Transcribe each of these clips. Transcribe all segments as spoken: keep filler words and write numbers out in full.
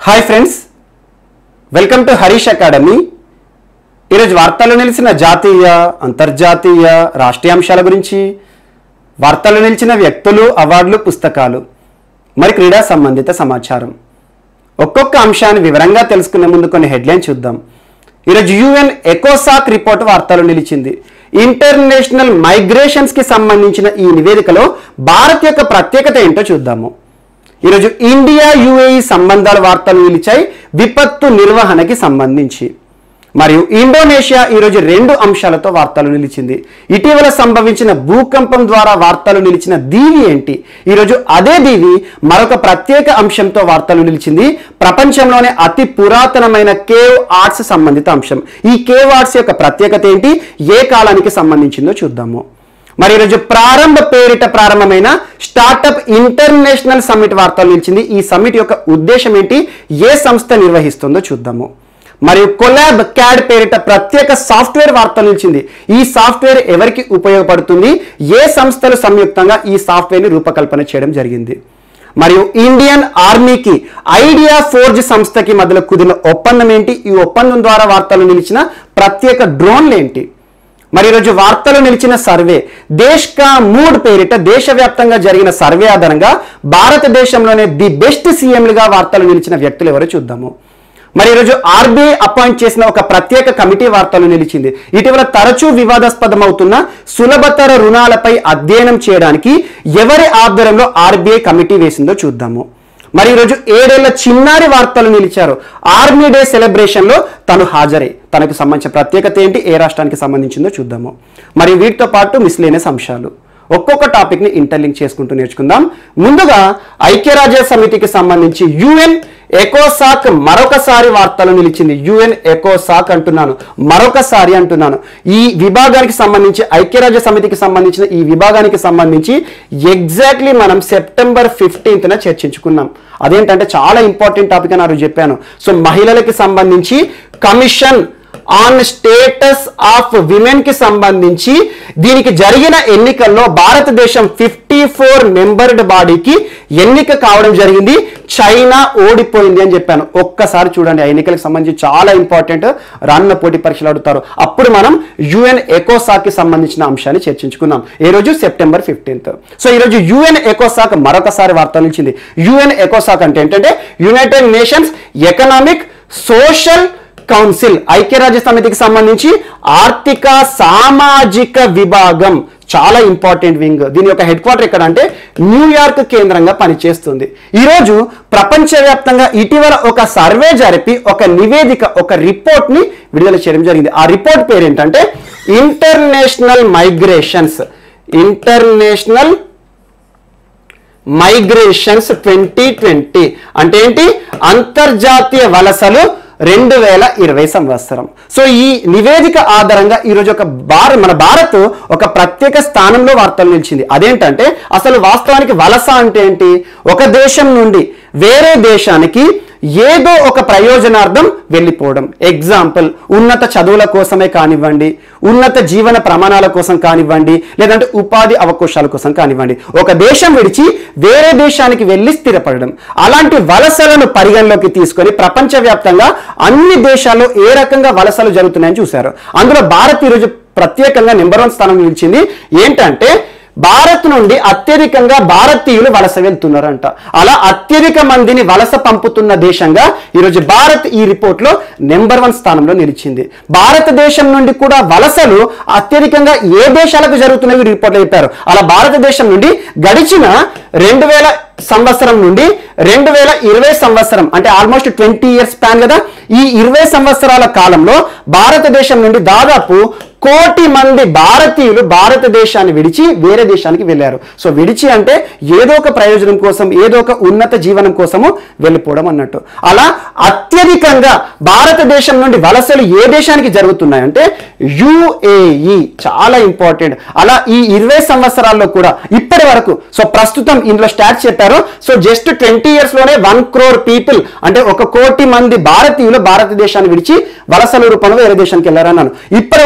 Hi friends, welcome to Harish academy. ఈరోజు వార్తల్లో నిలిచిన జాతీయ, అంతర్జాతీయ, రాష్ట్రీయ అంశాల గురించి, వార్తల్లో నిలిచిన వ్యక్తులు, అవార్డులు, పుస్తకాలు, మరి క్రీడా సంబంధిత సమాచారం, ఒక్కొక్క అంశాన్ని వివరంగా తెలుసుకునే ముందు కొన్ని హెడ్లైన్ చూద్దాం. ఈరోజు యూఎన్ ఎకోసాక్ రిపోర్ట్ వార్తల్లో నిలిచింది. ఇంటర్నేషనల్ మైగ్రేషన్స్కి సంబంధించిన ఈ నివేదికలో భారత్ యొక్క ప్రత్యేకత ఏంటో చూద్దాము. ఈరోజు ఇండియా యుఏఈ సంబంధాల వార్తలు నిలిచాయి విపత్తు నిర్వహణకి సంబంధించి. మరియు ఇండోనేషియా ఈరోజు రెండు అంశాలతో వార్తలు నిలిచింది. ఇటీవల సంభవించిన భూకంపం ద్వారా వార్తలు నిలిచిన దీవి ఏంటి? ఈరోజు అదే దీవి మరొక ప్రత్యేక అంశంతో వార్తలు నిలిచింది. ప్రపంచంలోనే అతి పురాతనమైన కేవ్ ఆర్ట్స్ సంబంధిత అంశం. ఈ కేవ్ ఆర్ట్స్ యొక్క ప్రత్యేకత ఏంటి, ఏ కాలానికి సంబంధించిందో చూద్దాము. మరి ఈరోజు ప్రారంభ పేరిట ప్రారంభమైన స్టార్టప్ ఇంటర్నేషనల్ సమ్మిట్ వార్తలు నిలిచింది. ఈ సమ్మిట్ యొక్క ఉద్దేశం ఏంటి, ఏ సంస్థ నిర్వహిస్తుందో చూద్దాము. మరియు కొలాబ్ క్యాడ్ పేరిట ప్రత్యేక సాఫ్ట్వేర్ వార్తలు నిలిచింది. ఈ సాఫ్ట్వేర్ ఎవరికి ఉపయోగపడుతుంది, ఏ సంస్థలు సంయుక్తంగా ఈ సాఫ్ట్వేర్ని రూపకల్పన చేయడం జరిగింది. మరియు ఇండియన్ ఆర్మీకి ఐడియా ఫోర్జ్ సంస్థకి మధ్యలో కుదిరిన ఒప్పందం ఏంటి, ఈ ఒప్పందం ద్వారా వార్తలు నిలిచిన ప్రత్యేక డ్రోన్లు ఏంటి. మరి ఈరోజు వార్తలు నిలిచిన సర్వే దేశ్ కా మూడ్ పేరిట దేశవ్యాప్తంగా జరిగిన సర్వే ఆధారంగా భారతదేశంలోనే ది బెస్ట్ సీఎంలుగా వార్తలు నిలిచిన వ్యక్తులు ఎవరో చూద్దాము. మరి ఈరోజు ఆర్బీఐ అపాయింట్ చేసిన ఒక ప్రత్యేక కమిటీ వార్తలు నిలిచింది. ఇటీవల తరచూ వివాదాస్పదమవుతున్న సులభతర రుణాలపై అధ్యయనం చేయడానికి ఎవరి ఆధ్వర్యంలో ఆర్బీఐ కమిటీ వేసిందో చూద్దాము. మరి ఈరోజు ఏడేళ్ల చిన్నారి వార్తలు నిలిచారు. ఆర్మీ డే సెలబ్రేషన్ లో తను హాజరై తనకు సంబంధించిన ప్రత్యేకత ఏంటి, ఏ రాష్ట్రానికి సంబంధించిందో చూద్దాము. మరి వీటితో పాటు మిస్లేనియస్ అంశాలు, ఒక్కొక్క టాపిక్ ని ఇంటర్లింక్ చేసుకుంటూ నేర్చుకుందాం. ముందుగా ఐక్యరాజ్య సమితికి సంబంధించి యుఎన్ ఎకోసాక్ మరొకసారి వార్తలు నిలిచింది. యుఎన్ ఎకోసాక్ అంటున్నాను, మరొకసారి అంటున్నాను. ఈ విభాగానికి సంబంధించి, ఐక్యరాజ్య సమితికి సంబంధించిన ఈ విభాగానికి సంబంధించి ఎగ్జాక్ట్లీ మనం సెప్టెంబర్ ఫిఫ్టీన్త్ న చర్చించుకున్నాం. అదేంటంటే చాలా ఇంపార్టెంట్ టాపిక్ అని ఆ రోజు చెప్పాను. సో మహిళలకి సంబంధించి commission on status of women కి సంబంధించి దీనికి జరిగిన ఎన్నికల్లో భారతదేశం ఫిఫ్టీ ఫోర్ మెంబర్డ్ బాడీకి ఎన్నిక కావడం జరిగింది. చైనా ఓడిపోయింది అని చెప్పాను. ఒక్కసారి చూడండి, ఆ ఎన్నికలకు సంబంధించి చాలా ఇంపార్టెంట్. రానున్న పోటీ పరీక్షలు అడుగుతారు. అప్పుడు మనం యుఎన్ ఎకోసాక్ కి సంబంధించిన అంశాన్ని చర్చించుకుందాం. ఈ రోజు సెప్టెంబర్ ఫిఫ్టీన్త్. సో ఈ రోజు యుఎన్ ఎకోసాక్ మరొకసారి వార్తలు ఇచ్చింది. యుఎన్ ఎకోసాక్ అంటే ఏంటంటే United Nations economic social council, ఐక్యరాజ్య సమితికి సంబంధించి ఆర్థిక సామాజిక విభాగం, చాలా ఇంపార్టెంట్ వింగ్. దీని యొక్క హెడ్ క్వార్టర్ ఎక్కడ అంటే న్యూయార్క్ కేంద్రంగా పనిచేస్తుంది. ఈరోజు ప్రపంచవ్యాప్తంగా ఇటీవల ఒక సర్వే జరిపి ఒక నివేదిక, ఒక రిపోర్ట్ ని విడుదల చేయడం జరిగింది. ఆ రిపోర్ట్ పేరు ఏంటంటే international migrations, international migrations twenty twenty అంటే ఏంటి, అంతర్జాతీయ వలసలు రెండు వేల ఇరవై సంవత్సరం. సో ఈ నివేదిక ఆధారంగా ఈరోజు ఒక భారత్ మన భారత్ ఒక ప్రత్యేక స్థానంలో వార్తలు నిలిచింది. అదేంటంటే అసలు వాస్తవానికి వలస అంటే ఏంటి, ఒక దేశం నుండి వేరే దేశానికి ఏదో ఒక ప్రయోజనార్థం వెళ్ళిపోవడం. ఎగ్జాంపుల్, ఉన్నత చదువుల కోసమే కానివ్వండి, ఉన్నత జీవన ప్రమాణాల కోసం కానివ్వండి, లేదంటే ఉపాధి అవకాశాల కోసం కానివ్వండి, ఒక దేశం విడిచి వేరే దేశానికి వెళ్ళి స్థిరపడడం. అలాంటి వలసలను పరిగణలోకి తీసుకొని ప్రపంచవ్యాప్తంగా అన్ని దేశాల్లో ఏ రకంగా వలసలు జరుగుతున్నాయని చూశారు. అందులో భారత్ ఈరోజు ప్రత్యేకంగా నెంబర్ వన్ స్థానం నిలిచింది. ఏంటంటే భారత్ నుండి అత్యధికంగా భారతీయులు వలస వెళ్తున్నారంట. అలా అత్యధిక మందిని వలస పంపుతున్న దేశంగా ఈరోజు భారత్ ఈ రిపోర్ట్ లో నెంబర్ వన్ స్థానంలో నిలిచింది. భారతదేశం నుండి కూడా వలసలు అత్యధికంగా ఏ దేశాలకు జరుగుతున్నాయో ఈ రిపోర్ట్లో చెప్పారు. అలా భారతదేశం నుండి గడిచిన రెండు వేల సంవత్సరం నుండి రెండు వేల ఇరవై సంవత్సరం అంటే ఆల్మోస్ట్ ట్వంటీ ఇయర్స్ స్పాన్ కదా, ఈ ఇరవై సంవత్సరాల కాలంలో భారతదేశం నుండి దాదాపు కోటి మంది భారతీయులు భారతదేశాన్ని విడిచి వేరే దేశానికి వెళ్ళారు. సో విడిచి అంటే ఏదో ఒక ప్రయోజనం కోసం, ఏదో ఒక ఉన్నత జీవనం కోసము వెళ్ళిపోవడం అన్నట్టు. అలా అత్యధికంగా భారతదేశం నుండి వలసలు ఏ దేశానికి జరుగుతున్నాయంటే యుఏఈ, చాలా ఇంపార్టెంట్. అలా ఈ ఇరవై సంవత్సరాల్లో కూడా ఇప్పటి వరకు, సో ప్రస్తుతం ఇందులో స్టాట్స్ చెప్పారు. సో జస్ట్ ట్వంటీ ఇయర్స్ లోనే వన్ క్రోర్ పీపుల్ అంటే ఒక కోటి మంది భారతీయులు భారతదేశాన్ని విడిచి వలసల రూపంలో వేరే దేశానికి వెళ్ళారన్నాను. ఇప్పటి వరకు భారత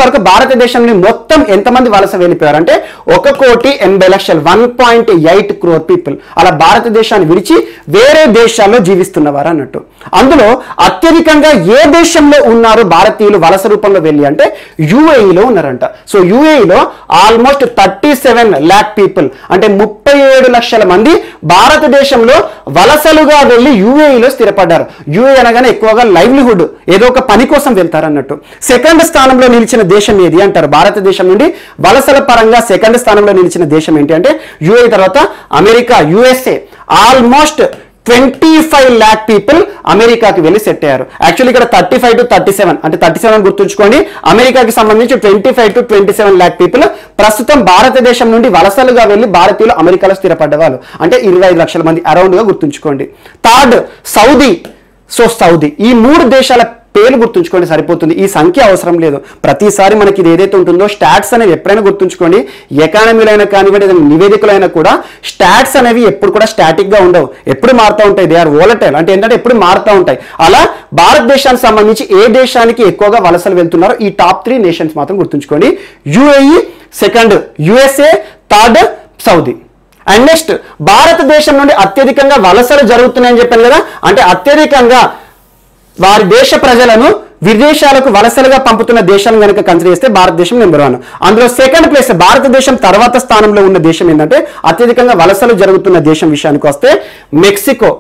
భారతదేశంలో మొత్తం ఎంతమంది వలస వెళ్ళిపోయారు అంటే ఒక కోటి ఎనభై లక్షలు one point eight crore people అలా భారతదేశాన్ని విడిచి వేరే దేశాల్లో జీవిస్తున్నవారు అన్నట్టు. అందులో అత్యధికంగా ఏ దేశంలో ఉన్నారు భారతీయులు వలస రూపంలో వెళ్ళి అంటే యుఏఈలో ఉన్నారంట. సో యుఏఈలో almost thirty seven lakh people అంటే ముప్పై ఏడు లక్షల మంది భారతదేశంలో వలసలుగా వెళ్ళి యుఏఈలో స్థిరపడ్డారు. యుఏఈ అనగానే ఎక్కువగా లైవ్లీహుడ్ ఏదో ఒక పని కోసం వెళ్తారు అన్నట్టు. సెకండ్ స్థానంలో నిలిచిన దేశం ఏది అంటారు భారతదేశం నుండి వలసల పరంగా సెకండ్ స్థానంలో నిలిచిన దేశం ఏంటి అంటే యుఏఈ తర్వాత America, USA. Almost twenty five lakh people అమెరికాకి వెళ్ళి సెట్ అయ్యారు. యాక్చువల్లీ ఇక్కడ thirty five to thirty seven అంటే థర్టీ సెవెన్ గుర్తుంచుకోండి. అమెరికాకి సంబంధించి twenty five to twenty seven lakh people ప్రస్తుతం భారతదేశం నుండి వలసలుగా వెళ్ళి భారతీయులు అమెరికాలో స్థిరపడ్డవాళ్ళు అంటే ఇరవై ఐదు లక్షల మంది అరౌండ్ గా గుర్తుంచుకోండి. Third Saudi. So Saudi. ఈ మూడు దేశాల పేర్లు గుర్తుంచుకోండి సరిపోతుంది, ఈ సంఖ్య అవసరం లేదు. ప్రతిసారి మనకి ఇది ఏదైతే ఉంటుందో స్టాట్స్ అనేవి ఎప్పుడైనా గుర్తుంచుకోండి. ఎకానమీలో అయినా కానివ్వండి నివేదికలైనా కూడా స్టాట్స్ అనేవి ఎప్పుడు కూడా స్టాటిక్ గా ఉండవు, ఎప్పుడు మారుతూ ఉంటాయి. దే ఆర్ వోలటైల్ అంటే ఏంటంటే ఎప్పుడు మారుతూ ఉంటాయి. అలా భారతదేశానికి సంబంధించి ఏ దేశానికి ఎక్కువగా వలసలు వెళ్తున్నారో ఈ టాప్ త్రీ నేషన్స్ మాత్రం గుర్తుంచుకోండి. UAE, second USA, third Saudi. And next భారతదేశం నుండి అత్యధికంగా వలసలు జరుగుతున్నాయని చెప్పాను కదా, అంటే అత్యధికంగా వారి దేశ ప్రజలను విదేశాలకు వలసలుగా పంపుతున్న దేశాలను కనుక కన్సిడర్ చేస్తే భారతదేశం నెంబర్ వన్. అందులో సెకండ్ ప్లేస్ భారతదేశం తర్వాత స్థానంలో ఉన్న దేశం ఏంటంటే అత్యధికంగా వలసలు జరుగుతున్న దేశం విషయానికి వస్తే Mexico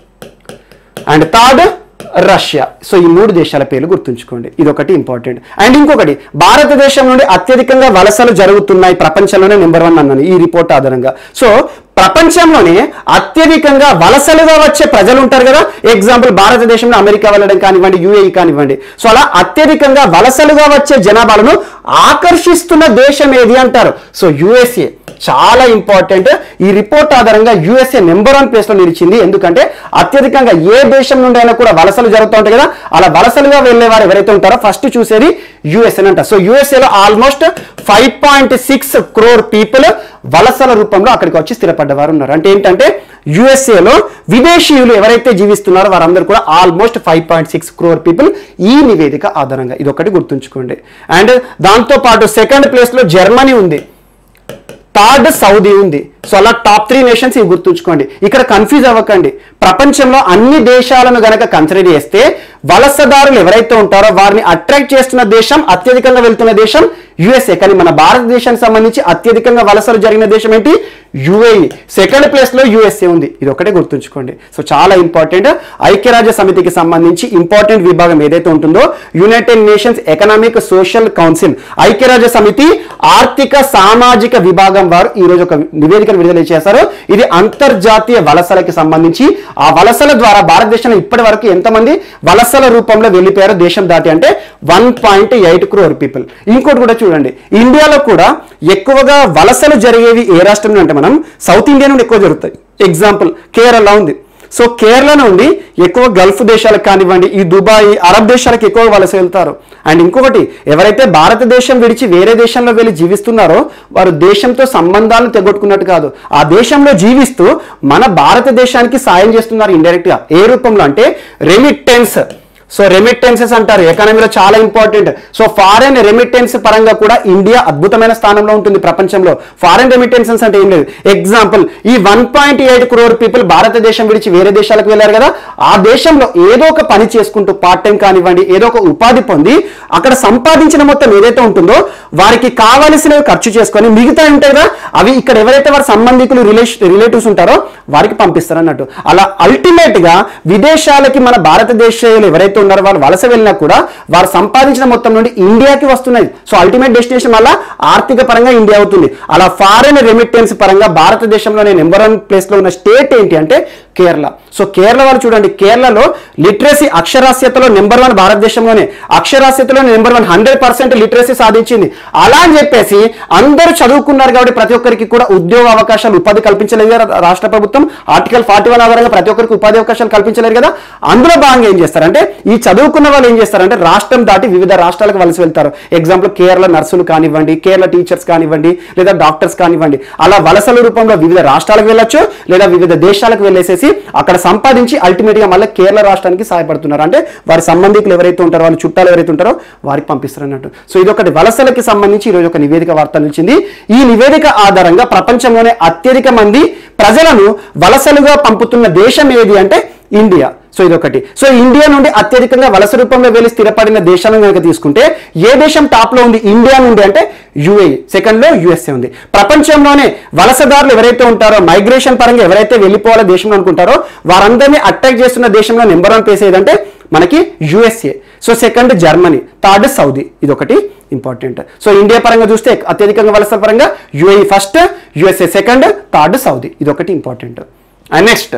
and third Russia. So ఈ మూడు దేశాల పేర్లు గుర్తుంచుకోండి, ఇది ఒకటి ఇంపార్టెంట్. అండ్ ఇంకొకటి భారతదేశం నుండి అత్యధికంగా వలసలు జరుగుతున్నాయి ప్రపంచంలోనే నెంబర్ వన్ అన్నాను ఈ రిపోర్ట్ ఆధారంగా. సో ప్రపంచంలోనే అత్యధికంగా వలసలుగా వచ్చే ప్రజలు ఉంటారు కదా, ఎగ్జాంపుల్ భారతదేశంలో అమెరికా వెళ్ళడం కానివ్వండి, యుఏఈ కానివ్వండి. సో అలా అత్యధికంగా వలసలుగా వచ్చే జనాభాలను ఆకర్షిస్తున్న దేశం ఏది అంటారు. సో యుఎస్ఏ చాలా ఇంపార్టెంట్. ఈ రిపోర్ట్ ఆధారంగా యుఎస్ఏ నెంబర్ వన్ ప్లేస్ లో నిలిచింది. ఎందుకంటే అత్యధికంగా ఏ దేశం నుండి అయినా కూడా వలసలు జరుగుతూ ఉంటాయి కదా, అలా వలసలుగా వెళ్లే వారు ఎవరైతే ఉంటారో ఫస్ట్ చూసేది యుఎస్ఏ అంట. సో యుఎస్ఏలో almost five point six crore people వలసల రూపంలో అక్కడికి వచ్చి స్థిరపడ్డవారు ఉన్నారు. అంటే ఏంటంటే యుఎస్ఏలో విదేశీయులు ఎవరైతే జీవిస్తున్నారో వారందరూ కూడా almost five point six crore people ఈ నివేదిక ఆధారంగా. ఇది ఒకటి గుర్తుంచుకోండి. అండ్ దాంతో పాటు సెకండ్ ప్లేస్ లో జర్మనీ ఉంది, థర్డ్ సౌదీ ఉంది. సో అలా టాప్ త్రీ నేషన్స్ ఇవి గుర్తుంచుకోండి. ఇక్కడ కన్ఫ్యూజ్ అవ్వకండి. ప్రపంచంలో అన్ని దేశాలను గనక కన్సిడర్ చేస్తే వలసదారులు ఎవరైతే ఉంటారో వారిని అట్రాక్ట్ చేస్తున్న దేశం, అత్యధికంగా వెళ్తున్న దేశం యుఎస్ఏ. కానీ మన భారతదేశానికి సంబంధించి అత్యధికంగా వలసలు జరిగిన దేశం ఏంటి? యుఏఈ. సెకండ్ ప్లేస్ లో యుఎస్ఏ ఉంది. ఇది ఒకటే గుర్తుంచుకోండి. సో చాలా ఇంపార్టెంట్. ఐక్యరాజ్య సమితికి సంబంధించి ఇంపార్టెంట్ విభాగం ఏదైతే ఉంటుందో United Nations economic social council, ఐక్యరాజ్య సమితి ఆర్థిక సామాజిక విభాగం వారు ఈ రోజు ఒక నివేదికను విడుదల చేశారు. ఇది అంతర్జాతీయ వలసలకి సంబంధించి ఆ వలసల ద్వారా భారతదేశంలో ఇప్పటి వరకు ఎంతమంది వలసల రూపంలో వెళ్ళిపోయారో దేశం దాటి అంటే one point eight crore people. ఇంకోటి కూడా చూడండి, ఇండియాలో కూడా ఎక్కువగా వలసలు జరిగేవి ఏ రాష్ట్రం అంటే మనం సౌత్ ఇండియా నుండి ఎక్కువ జరుగుతాయి. ఎగ్జాంపుల్ కేరళ ఉంది. సో కేరళ నుండి ఎక్కువ గల్ఫ్ దేశాలకు కానివ్వండి, ఈ దుబాయ్ అరబ్ దేశాలకు ఎక్కువ వలస వెళ్తారు. అండ్ ఇంకొకటి ఎవరైతే భారతదేశం విడిచి వేరే దేశంలో వెళ్ళి జీవిస్తున్నారో వారు దేశంతో సంబంధాలను తెగొట్టుకున్నట్టు కాదు, ఆ దేశంలో జీవిస్తూ మన భారతదేశానికి సాయం చేస్తున్నారు ఇండైరెక్ట్ గా. ఏ రూపంలో అంటే రెమిట్టెన్స్. సో రెమిట్టెన్సెస్ అంటారు, ఎకానమీలో చాలా ఇంపార్టెంట్. సో ఫారెన్ రెమిట్టెన్స్ పరంగా కూడా ఇండియా అద్భుతమైన స్థానంలో ఉంటుంది ప్రపంచంలో. ఫారెన్ రెమిట్టెన్సెస్ అంటే ఏం లేదు, ఎగ్జాంపుల్ ఈ one point eight crore people భారతదేశం విడిచి వేరే దేశాలకు వెళ్ళారు కదా, ఆ దేశంలో ఏదో ఒక పని చేసుకుంటూ పార్ట్ టైం కానివ్వండి ఏదో ఒక ఉపాధి పొంది అక్కడ సంపాదించిన మొత్తం ఏదైతే ఉంటుందో వారికి కావలసినవి ఖర్చు చేసుకొని మిగతా ఉంటాయి కదా అవి ఇక్కడ ఎవరైతే వారి సంబంధికులు రిలేషన్ రిలేటివ్స్ ఉంటారో వారికి పంపిస్తారు అన్నట్టు. అలా అల్టిమేట్ గా విదేశాలకి మన భారతదేశంలో ఎవరైతే ఉన్నారో వారు వలస వెళ్ళినా కూడా వారు సంపాదించిన మొత్తం నుండి ఇండియాకి వస్తున్నాయి. సో అల్టిమేట్ డెస్టినేషన్ వల్ల ఆర్థిక పరంగా ఇండియా అవుతుంది. అలా ఫారెన్ రెమిట్టెన్స్ పరంగా భారతదేశంలోనే నెంబర్ వన్ ప్లేస్ లో ఉన్న స్టేట్ ఏంటి అంటే కేరళ. సో కేరళ వాళ్ళు చూడండి, కేరళలో లిటరసీ అక్షరాస్యతలో నెంబర్ వన్ భారతదేశంలోనే, అక్షరాస్యతలో number one hundred percent literacy సాధించింది. అలా అని చెప్పేసి అందరూ చదువుకున్నారు కాబట్టి ప్రతి ఒక్కరికి కూడా ఉద్యోగ అవకాశాలు ఉపాధి కల్పించలేదు కదా రాష్ట్ర ప్రభుత్వం. ఆర్టికల్ ఫార్టీ వన్ ఆధారంగా ప్రతి ఒక్కరికి ఉపాధి అవకాశాలు కల్పించలేరు కదా. అందులో భాగంగా ఏం చేస్తారంటే ఈ చదువుకున్న వాళ్ళు ఏం చేస్తారంటే రాష్ట్రం దాటి వివిధ రాష్ట్రాలకు వలస వెళ్తారు. ఎగ్జాంపుల్ కేరళ నర్సులు కానివ్వండి, కేరళ టీచర్స్ కానివ్వండి, లేదా డాక్టర్స్ కానివ్వండి, అలా వలసల రూపంలో వివిధ రాష్ట్రాలకు వెళ్ళొచ్చు లేదా వివిధ దేశాలకు వెళ్ళేసేసి అక్కడ సంపాదించి అల్టిమేట్గా మళ్ళీ కేరళ రాష్ట్రానికి సహాయపడుతున్నారు. అంటే వారి సంబంధికులు ఎవరైతే ఉంటారో, వాళ్ళ చుట్టాలు ఎవరైతే ఉంటారో వారికి పంపిస్తారు అన్నట్టు. సో ఇది ఒకటి వలసలకి సంబంధించి ఈరోజు ఒక నివేదిక వార్త నిలిచింది. ఈ నివేదిక ఆధారంగా ప్రపంచంలోనే అత్యధిక మంది ప్రజలను వలసలుగా పంపుతున్న దేశం ఏది అంటే ఇండియా. సో ఇదొకటి. సో ఇండియా నుండి అత్యధికంగా వలస రూపంలో వెళ్ళి స్థిరపడిన దేశాలను కనుక తీసుకుంటే ఏ దేశం టాప్ లో ఉంది ఇండియా నుండి అంటే యుఏఈ, సెకండ్ లో యుఎస్ఏ ఉంది. ప్రపంచంలోనే వలసదారులు ఎవరైతే ఉంటారో, మైగ్రేషన్ పరంగా ఎవరైతే వెళ్ళిపోవాలో దేశంలో అనుకుంటారో వారందరినీ అటాక్ చేస్తున్న దేశంలో నెంబర్ వన్ ప్లేస్ ఏదంటే మనకి USA. So second Germany, third Saudi. ఇదొకటి ఇంపార్టెంట్. సో ఇండియా పరంగా చూస్తే అత్యధికంగా వలసల పరంగా UAE first, USA second, third Saudi. ఇదొకటి ఇంపార్టెంట్. అండ్ నెక్స్ట్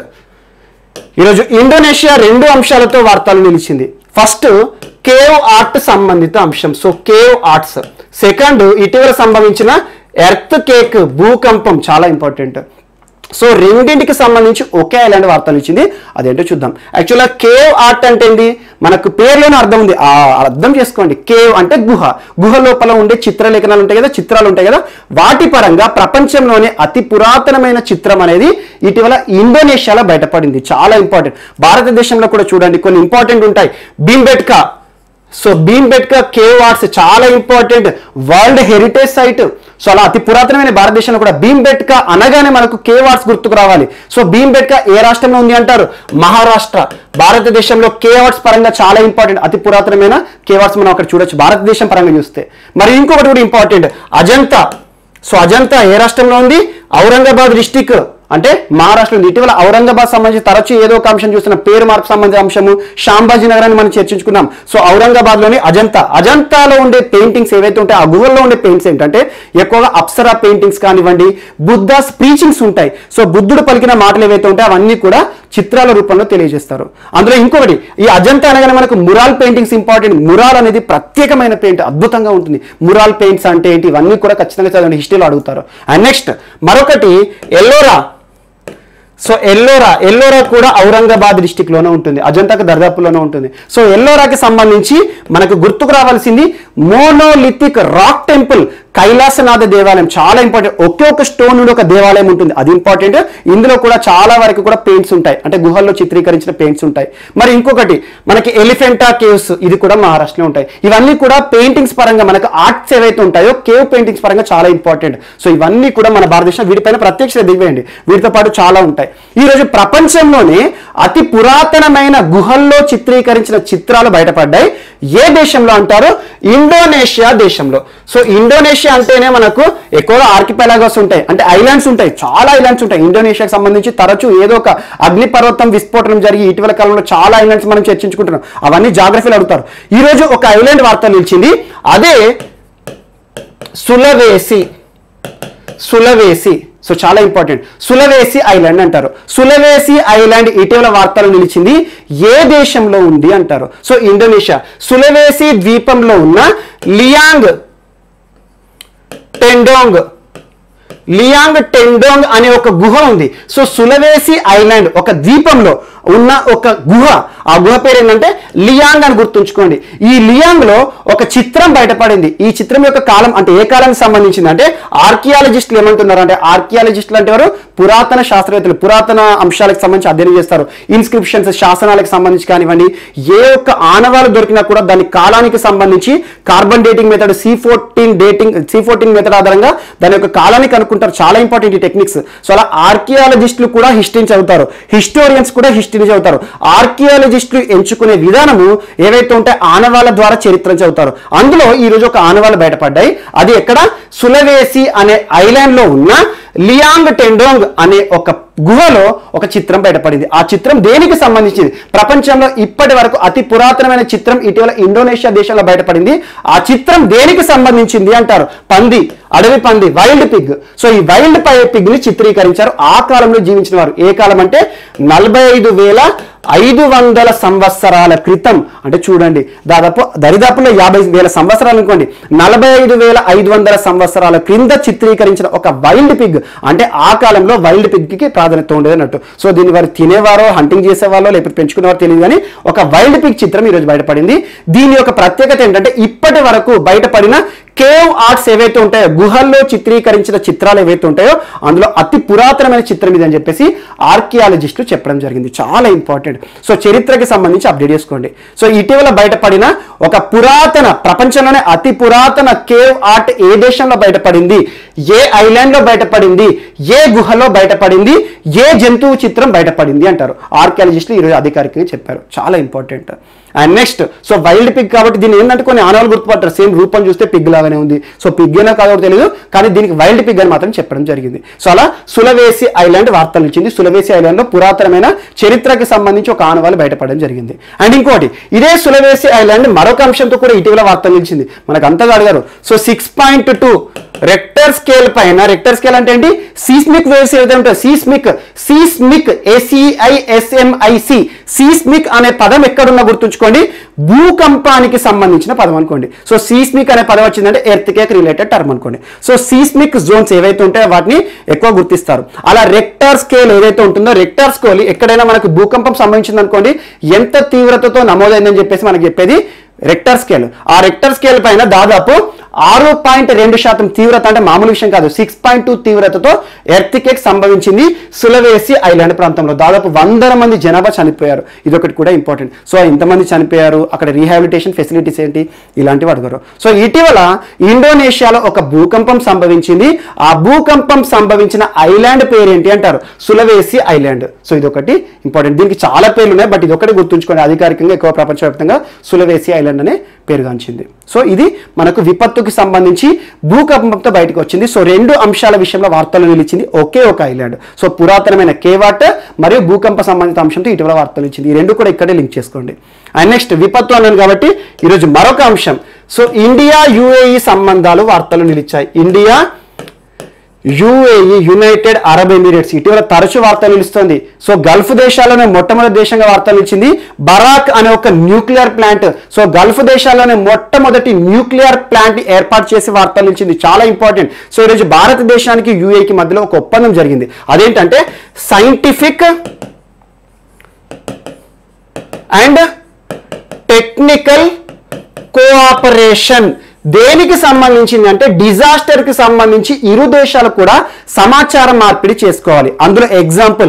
ఈరోజు ఇండోనేషియా రెండు అంశాలతో వార్తలు నిలిచింది. ఫస్ట్ కేవ్ ఆర్ట్ సంబంధిత అంశం. So cave arts. సెకండ్ ఇటీవల సంభవించిన ఎర్త్ కేక్, భూకంపం, చాలా ఇంపార్టెంట్. సో రెండింటికి సంబంధించి ఒకే ఇలాంటి వార్తలు ఇచ్చింది. అదేంటో చూద్దాం. యాక్చువల్గా కేవ్ ఆర్ట్ అంటే ఏంటి, మనకు పేర్లోనే అర్థం ఉంది, ఆ అర్థం చేసుకోండి. కేవ్ అంటే గుహ, గుహ లోపల ఉండే చిత్రలేఖనాలు ఉంటాయి కదా, చిత్రాలు ఉంటాయి కదా, వాటి పరంగా ప్రపంచంలోనే అతి పురాతనమైన చిత్రం అనేది ఇటీవల ఇండోనేషియాలో బయటపడింది. చాలా ఇంపార్టెంట్. భారతదేశంలో కూడా చూడండి కొన్ని ఇంపార్టెంట్ ఉంటాయి. Bhimbetka. So Bhimbetka cave arts చాలా important, world heritage site. So అలా అతి పురాతనమైన భారతదేశంలో కూడా భీంబెట్కా అనగానే మనకు కేవ్ ఆర్ట్స్ గుర్తుకు రావాలి. సో భీంబెట్కా ఏ రాష్ట్రంలో ఉంది అంటారు, మహారాష్ట్ర. భారతదేశంలో కేవ్ ఆర్ట్స్ పరంగా చాలా ఇంపార్టెంట్, అతి పురాతనమైన కేవ్ ఆర్ట్స్ మనం అక్కడ చూడొచ్చు భారతదేశం పరంగా చూస్తే. మరి ఇంకొకటి కూడా ఇంపార్టెంట్, అజంతా. సో అజంతా ఏ రాష్ట్రంలో ఉంది, ఔరంగాబాద్ డిస్టిక్ అంటే మహారాష్ట్రలో. ఇటీవల ఔరంగాబాద్ సంబంధించి తరచూ ఏదో ఒక అంశం చూస్తున్న పేరు మార్పు సంబంధించిన అంశము షాంబాజీ నగరాన్ని మనం చర్చించుకున్నాం. సో ఔరంగాబాద్ లోని అజంతా, అజంతాలో ఉండే పెయింటింగ్స్ ఏవైతే ఉంటాయి, ఆ గుహల్లో ఉండే పెయింట్స్ ఏంటంటే ఎక్కువగా అప్సరా పెయింటింగ్స్ కానివ్వండి, బుద్ధ స్పీచింగ్స్ ఉంటాయి. సో బుద్ధుడు పలికిన మాటలు ఏవైతే ఉంటాయో అవన్నీ కూడా చిత్రాల రూపంలో తెలియజేస్తారు. అందులో ఇంకొకటి, ఈ అజంతా అనగానే మనకు మురాల్ పెయింటింగ్స్ ఇంపార్టెంట్. మురాల్ అనేది ప్రత్యేకమైన పెయింట్, అద్భుతంగా ఉంటుంది. మురాల్ పెయింట్స్ అంటే ఏంటి, ఇవన్నీ కూడా ఖచ్చితంగా చదవండి, హిస్టరీలో అడుగుతారు. అండ్ నెక్స్ట్ మరొకటి ఎల్లోరా. సో ఎల్లోరా, ఎల్లోరా కూడా ఔరంగాబాద్ డిస్టిక్ లోనే ఉంటుంది, అజంతాకు దర్దాపులోనే ఉంటుంది. సో ఎల్లోరాకి సంబంధించి మనకు గుర్తుకు రావాల్సింది మోనోలిథిక్ రాక్ టెంపుల్, కైలాసనాథ దేవాలయం. చాలా ఇంపార్టెంట్. ఒకే ఒక స్టోన్ నుండి ఒక దేవాలయం ఉంటుంది, అది ఇంపార్టెంట్. ఇందులో కూడా చాలా వరకు కూడా పెయింట్స్ ఉంటాయి, అంటే గుహల్లో చిత్రీకరించిన పెయింట్స్ ఉంటాయి. మరి ఇంకొకటి మనకి ఎలిఫెంటా కేవ్స్, ఇది కూడా మహారాష్ట్రలో ఉంటాయి. ఇవన్నీ కూడా పెయింటింగ్స్ పరంగా మనకు ఆర్ట్స్ ఏవైతే ఉంటాయో కేవ్ పెయింటింగ్స్ పరంగా చాలా ఇంపార్టెంట్. సో ఇవన్నీ కూడా మన భారతదేశం వీటిపైన ప్రత్యక్ష శ్రద్ధ ఇవ్వండి. వీటితో పాటు చాలా ఉంటాయి. ఈ రోజు ప్రపంచంలోనే అతి పురాతనమైన గుహల్లో చిత్రీకరించిన చిత్రాలు బయటపడ్డాయి. ఏ దేశంలో అంటారు, ఇండోనేషియా దేశంలో. సో ఇండోనేషియా అంటేనే మనకు ఎక్కువగా ఆర్కిపెలాగోస్ ఉంటాయి, అంటే ఐలాండ్స్ ఉంటాయి, చాలా ఐలాండ్స్ ఉంటాయి. ఇండోనేషియాకి సంబంధించి తరచూ ఏదో ఒక అగ్నిపర్వతం విస్ఫోటనం జరిగి ఇటీవల కాలంలో చాలా ఐలాండ్స్ మనం చర్చించుకుంటున్నాం. అవన్నీ జాగ్రఫీలు అడుగుతారు. ఈ రోజు ఒక ఐలాండ్ వార్త నిలిచింది, అదే సులవేసి. సులవేసి సో చాలా ఇంపార్టెంట్. సులవేసి ఐలాండ్ అంటారు. సులవేసి ఐలాండ్ ఇటీవల వార్తలు నిలిచింది, ఏ దేశంలో ఉంది అంటారు. So Indonesia. సులవేసి ద్వీపంలో ఉన్న లియాంగ్ టెండోంగ్, లియాంగ్ టెండోంగ్ అనే ఒక గుహ ఉంది. సో సులవేసి ఐలాండ్ ఒక ద్వీపంలో ఉన్న ఒక గుహ, ఆ గుహ పేరు ఏంటంటే లియాంగ్ అని గుర్తుంచుకోండి. ఈ లియాంగ్ లో ఒక చిత్రం బయటపడింది. ఈ చిత్రం యొక్క కాలం అంటే ఏ కాలానికి సంబంధించింది అంటే, ఆర్కియాలజిస్టులు ఏమంటున్నారు అంటే, ఆర్కియాలజిస్టులు అంటే ఎవరు, పురాతన శాస్త్రవేత్తలు, పురాతన అంశాలకు సంబంధించి అధ్యయనం చేస్తారు. ఇన్స్క్రిప్షన్స్, శాసనాలకు సంబంధించి కానివ్వండి, ఏ ఒక్క ఆనవాళ్ళు దొరికినా కూడా దాని కాలానికి సంబంధించి carbon dating method, C fourteen dating C fourteen method ఆధారంగా దాని యొక్క కాలాన్ని కనుక్కుంటారు. చాలా ఇంపార్టెంట్ ఈ టెక్నిక్స్. సో అలా ఆర్కియాలజిస్టులు కూడా హిస్టరీని చదువుతారు, హిస్టోరియన్స్ కూడా హిస్టరీ చదువుతారు. ఆర్కియాలజిస్టులు ఎంచుకునే విధానము ఏవైతే ఉంటే ఆనవాళ్ళ ద్వారా చరిత్రను చదువుతారు. అందులో ఈ రోజు ఒక ఆనవాళ్ళు బయటపడ్డాయి. అది ఎక్కడ, సులవేసి అనే ఐలాండ్ లో ఉన్న లియాంగ్ టెండోంగ్ అనే ఒక గుహలో ఒక చిత్రం బయటపడింది. ఆ చిత్రం దేనికి సంబంధించింది, ప్రపంచంలో ఇప్పటి వరకు అతి పురాతనమైన చిత్రం ఇటీవల ఇండోనేషియా దేశంలో బయటపడింది. ఆ చిత్రం దేనికి సంబంధించింది అంటారు, పంది, అడవి పంది, వైల్డ్ పిగ్. సో ఈ వైల్డ్ పిగ్ ని చిత్రీకరించారు ఆ కాలంలో జీవించిన వారు. ఏ కాలం అంటే నలభై ఐదు వేల ఐదు వందల సంవత్సరాల క్రితం. అంటే చూడండి, దాదాపు దరిదాపులో యాభై వేల సంవత్సరాలు అనుకోండి, నలభై ఐదు వేల ఐదు వందల సంవత్సరాల క్రింద చిత్రీకరించిన ఒక వైల్డ్ పిగ్. అంటే ఆ కాలంలో వైల్డ్ పిగ్ కి ప్రాధాన్యత ఉండేది అన్నట్టు. సో దీన్ని వారు తినేవారో, హంటింగ్ చేసేవారో, లేకపోతే పెంచుకునేవారో తెలియదు, కానీ ఒక వైల్డ్ పిగ్ చిత్రం ఈరోజు బయటపడింది. దీని యొక్క ప్రత్యేకత ఏంటంటే, ఇప్పటి వరకు బయటపడిన కేవ్ ఆర్ట్స్ ఏవైతే ఉంటాయో, గుహల్లో చిత్రీకరించిన చిత్రాలు ఏవైతే ఉంటాయో అందులో అతి పురాతనమైన చిత్రం ఇది అని చెప్పేసి ఆర్కియాలజిస్టులు చెప్పడం జరిగింది. చాలా ఇంపార్టెంట్. సో చరిత్రకి సంబంధించి అప్డేట్ చేసుకోండి. సో ఇటీవల బయటపడిన ఒక పురాతన, ప్రపంచంలోనే అతి పురాతన కేవ్ ఆర్ట్ ఏ దేశంలో బయటపడింది, ఏ ఐలాండ్ లో బయటపడింది, ఏ గుహలో బయటపడింది, ఏ జంతువు చిత్రం బయటపడింది అంటారు ఆర్కియాలజిస్టులు ఈరోజు అధికారికంగా చెప్పారు. చాలా important. And next, so wild pig కాబట్టి దీన్ని ఏంటంటే కొన్ని ఆనవాళ్ళు గుర్తుపట్టారు. సేమ్ రూపం చూస్తే పిగ్ లాగానే ఉంది. సో పిగ్ అయినా కాదో తెలియదు, కానీ దీనికి వైల్డ్ పిగ్ అని మాత్రం చెప్పడం జరిగింది. సో అలా సులవేసి ఐలాండ్ వార్తలు ఇచ్చింది. సులవేసి ఐలాండ్ లో పురాతనమైన చరిత్రకి సంబంధించి ఒక ఆనవాళ్ళు బయటపడడం జరిగింది. అండ్ ఇంకోటి, ఇదే సులవేసి ఐలాండ్ మరొక అంశంతో కూడా ఇటీవల వార్తలు ఇచ్చింది. మనకు అంతగా అడిగారు. So six point two Richter scale పైన, రెక్టర్ స్కేల్ అంటే ఏంటి, సీస్మిక్ వేవ్స్ ఏదైతే ఉంటాయో, సీస్మిక్ సీస్మిక్ ఏసీఐఎస్ఎంఐసి సీస్మిక్ అనే పదం ఎక్కడున్నా గుర్తుంచుకోండి, భూకంపానికి సంబంధించిన పదం అనుకోండి. సో సీస్మిక్ అనే పదం వచ్చిందంటే ఎర్త్ కేక్ రిలేటెడ్ టర్మ్ అనుకోండి. సో సీస్మిక్ జోన్స్ ఏవైతే ఉంటాయో వాటిని ఎక్కువ గుర్తిస్తారు. అలా రెక్టర్ స్కేల్ ఏదైతే ఉంటుందో, రెక్టర్ స్కేల్ ఎక్కడైనా మనకు భూకంపం సంబంధించింది అనుకోండి, ఎంత తీవ్రతతో నమోదైందని చెప్పేసి మనకి చెప్పేది రెక్టర్ స్కేల్. ఆ రెక్టర్ స్కేల్ పైన దాదాపు ఆరు పాయింట్ రెండు శాతం తీవ్రత, అంటే మామూలు విషయం కాదు, సిక్స్ పాయింట్ టూ తీవ్రతతో ఎర్త్ కేక్ సంభవించింది సులవేసి ఐలాండ్ ప్రాంతంలో. దాదాపు వందల మంది జనాభా చనిపోయారు. ఇదొకటి కూడా ఇంపార్టెంట్. సో ఇంతమంది చనిపోయారు, అక్కడ రీహాబిలిటేషన్ ఫెసిలిటీస్ ఏంటి, ఇలాంటివి అడగరు. సో ఇటీవల ఇండోనేషియాలో ఒక భూకంపం సంభవించింది. ఆ భూకంపం సంభవించిన ఐలాండ్ పేరు ఏంటి అంటారు, సులవేసి ఐలాండ్. సో ఇదొకటి ఇంపార్టెంట్. దీనికి చాలా పేర్లు ఉన్నాయి, బట్ ఇదొకటి గుర్తుంచుకోండి. అధికారికంగా ఎక్కువ ప్రపంచవ్యాప్తంగా సులవేసి ఐలాండ్ అనే పేరుగాంచింది. సో ఇది మనకు విపత్తుకి సంబంధించి భూకంపంతో బయటకు వచ్చింది. సో రెండు అంశాల విషయంలో వార్తలు నిలిచింది ఒకే ఒక ఐలాండ్. సో పురాతనమైన కేవాట్ మరియు భూకంప సంబంధిత అంశంతో ఇటీవల వార్తలు ఇచ్చింది. ఈ రెండు కూడా ఇక్కడే లింక్ చేసుకోండి. అండ్ నెక్స్ట్ విపత్తు అన్నాను కాబట్టి ఈరోజు మరొక అంశం. సో ఇండియా యుఏఈ సంబంధాలు వార్తలు నిలిచాయి. India UAE, United Arab Emirates ఇటీవల తరచు వార్తలు నిలుస్తుంది. సో గల్ఫ్ దేశాల్లోనే మొట్టమొదటి దేశంగా వార్తలు నిలిచింది బరాక్ అనే ఒక న్యూక్లియర్ ప్లాంట్. సో గల్ఫ్ దేశాల్లోనే మొట్టమొదటి న్యూక్లియర్ ప్లాంట్ ఏర్పాటు చేసి వార్తలు నిలిచింది. చాలా ఇంపార్టెంట్. సో ఈరోజు భారతదేశానికి యుఏఈకి మధ్యలో ఒక ఒప్పందం జరిగింది. అదేంటంటే సైంటిఫిక్ అండ్ టెక్నికల్ కోఆపరేషన్. దేనికి సంబంధించింది అంటే డిజాస్టర్ కి సంబంధించి ఇరు దేశాలు కూడా సమాచారం మార్పిడి చేసుకోవాలి. అందులో ఎగ్జాంపుల్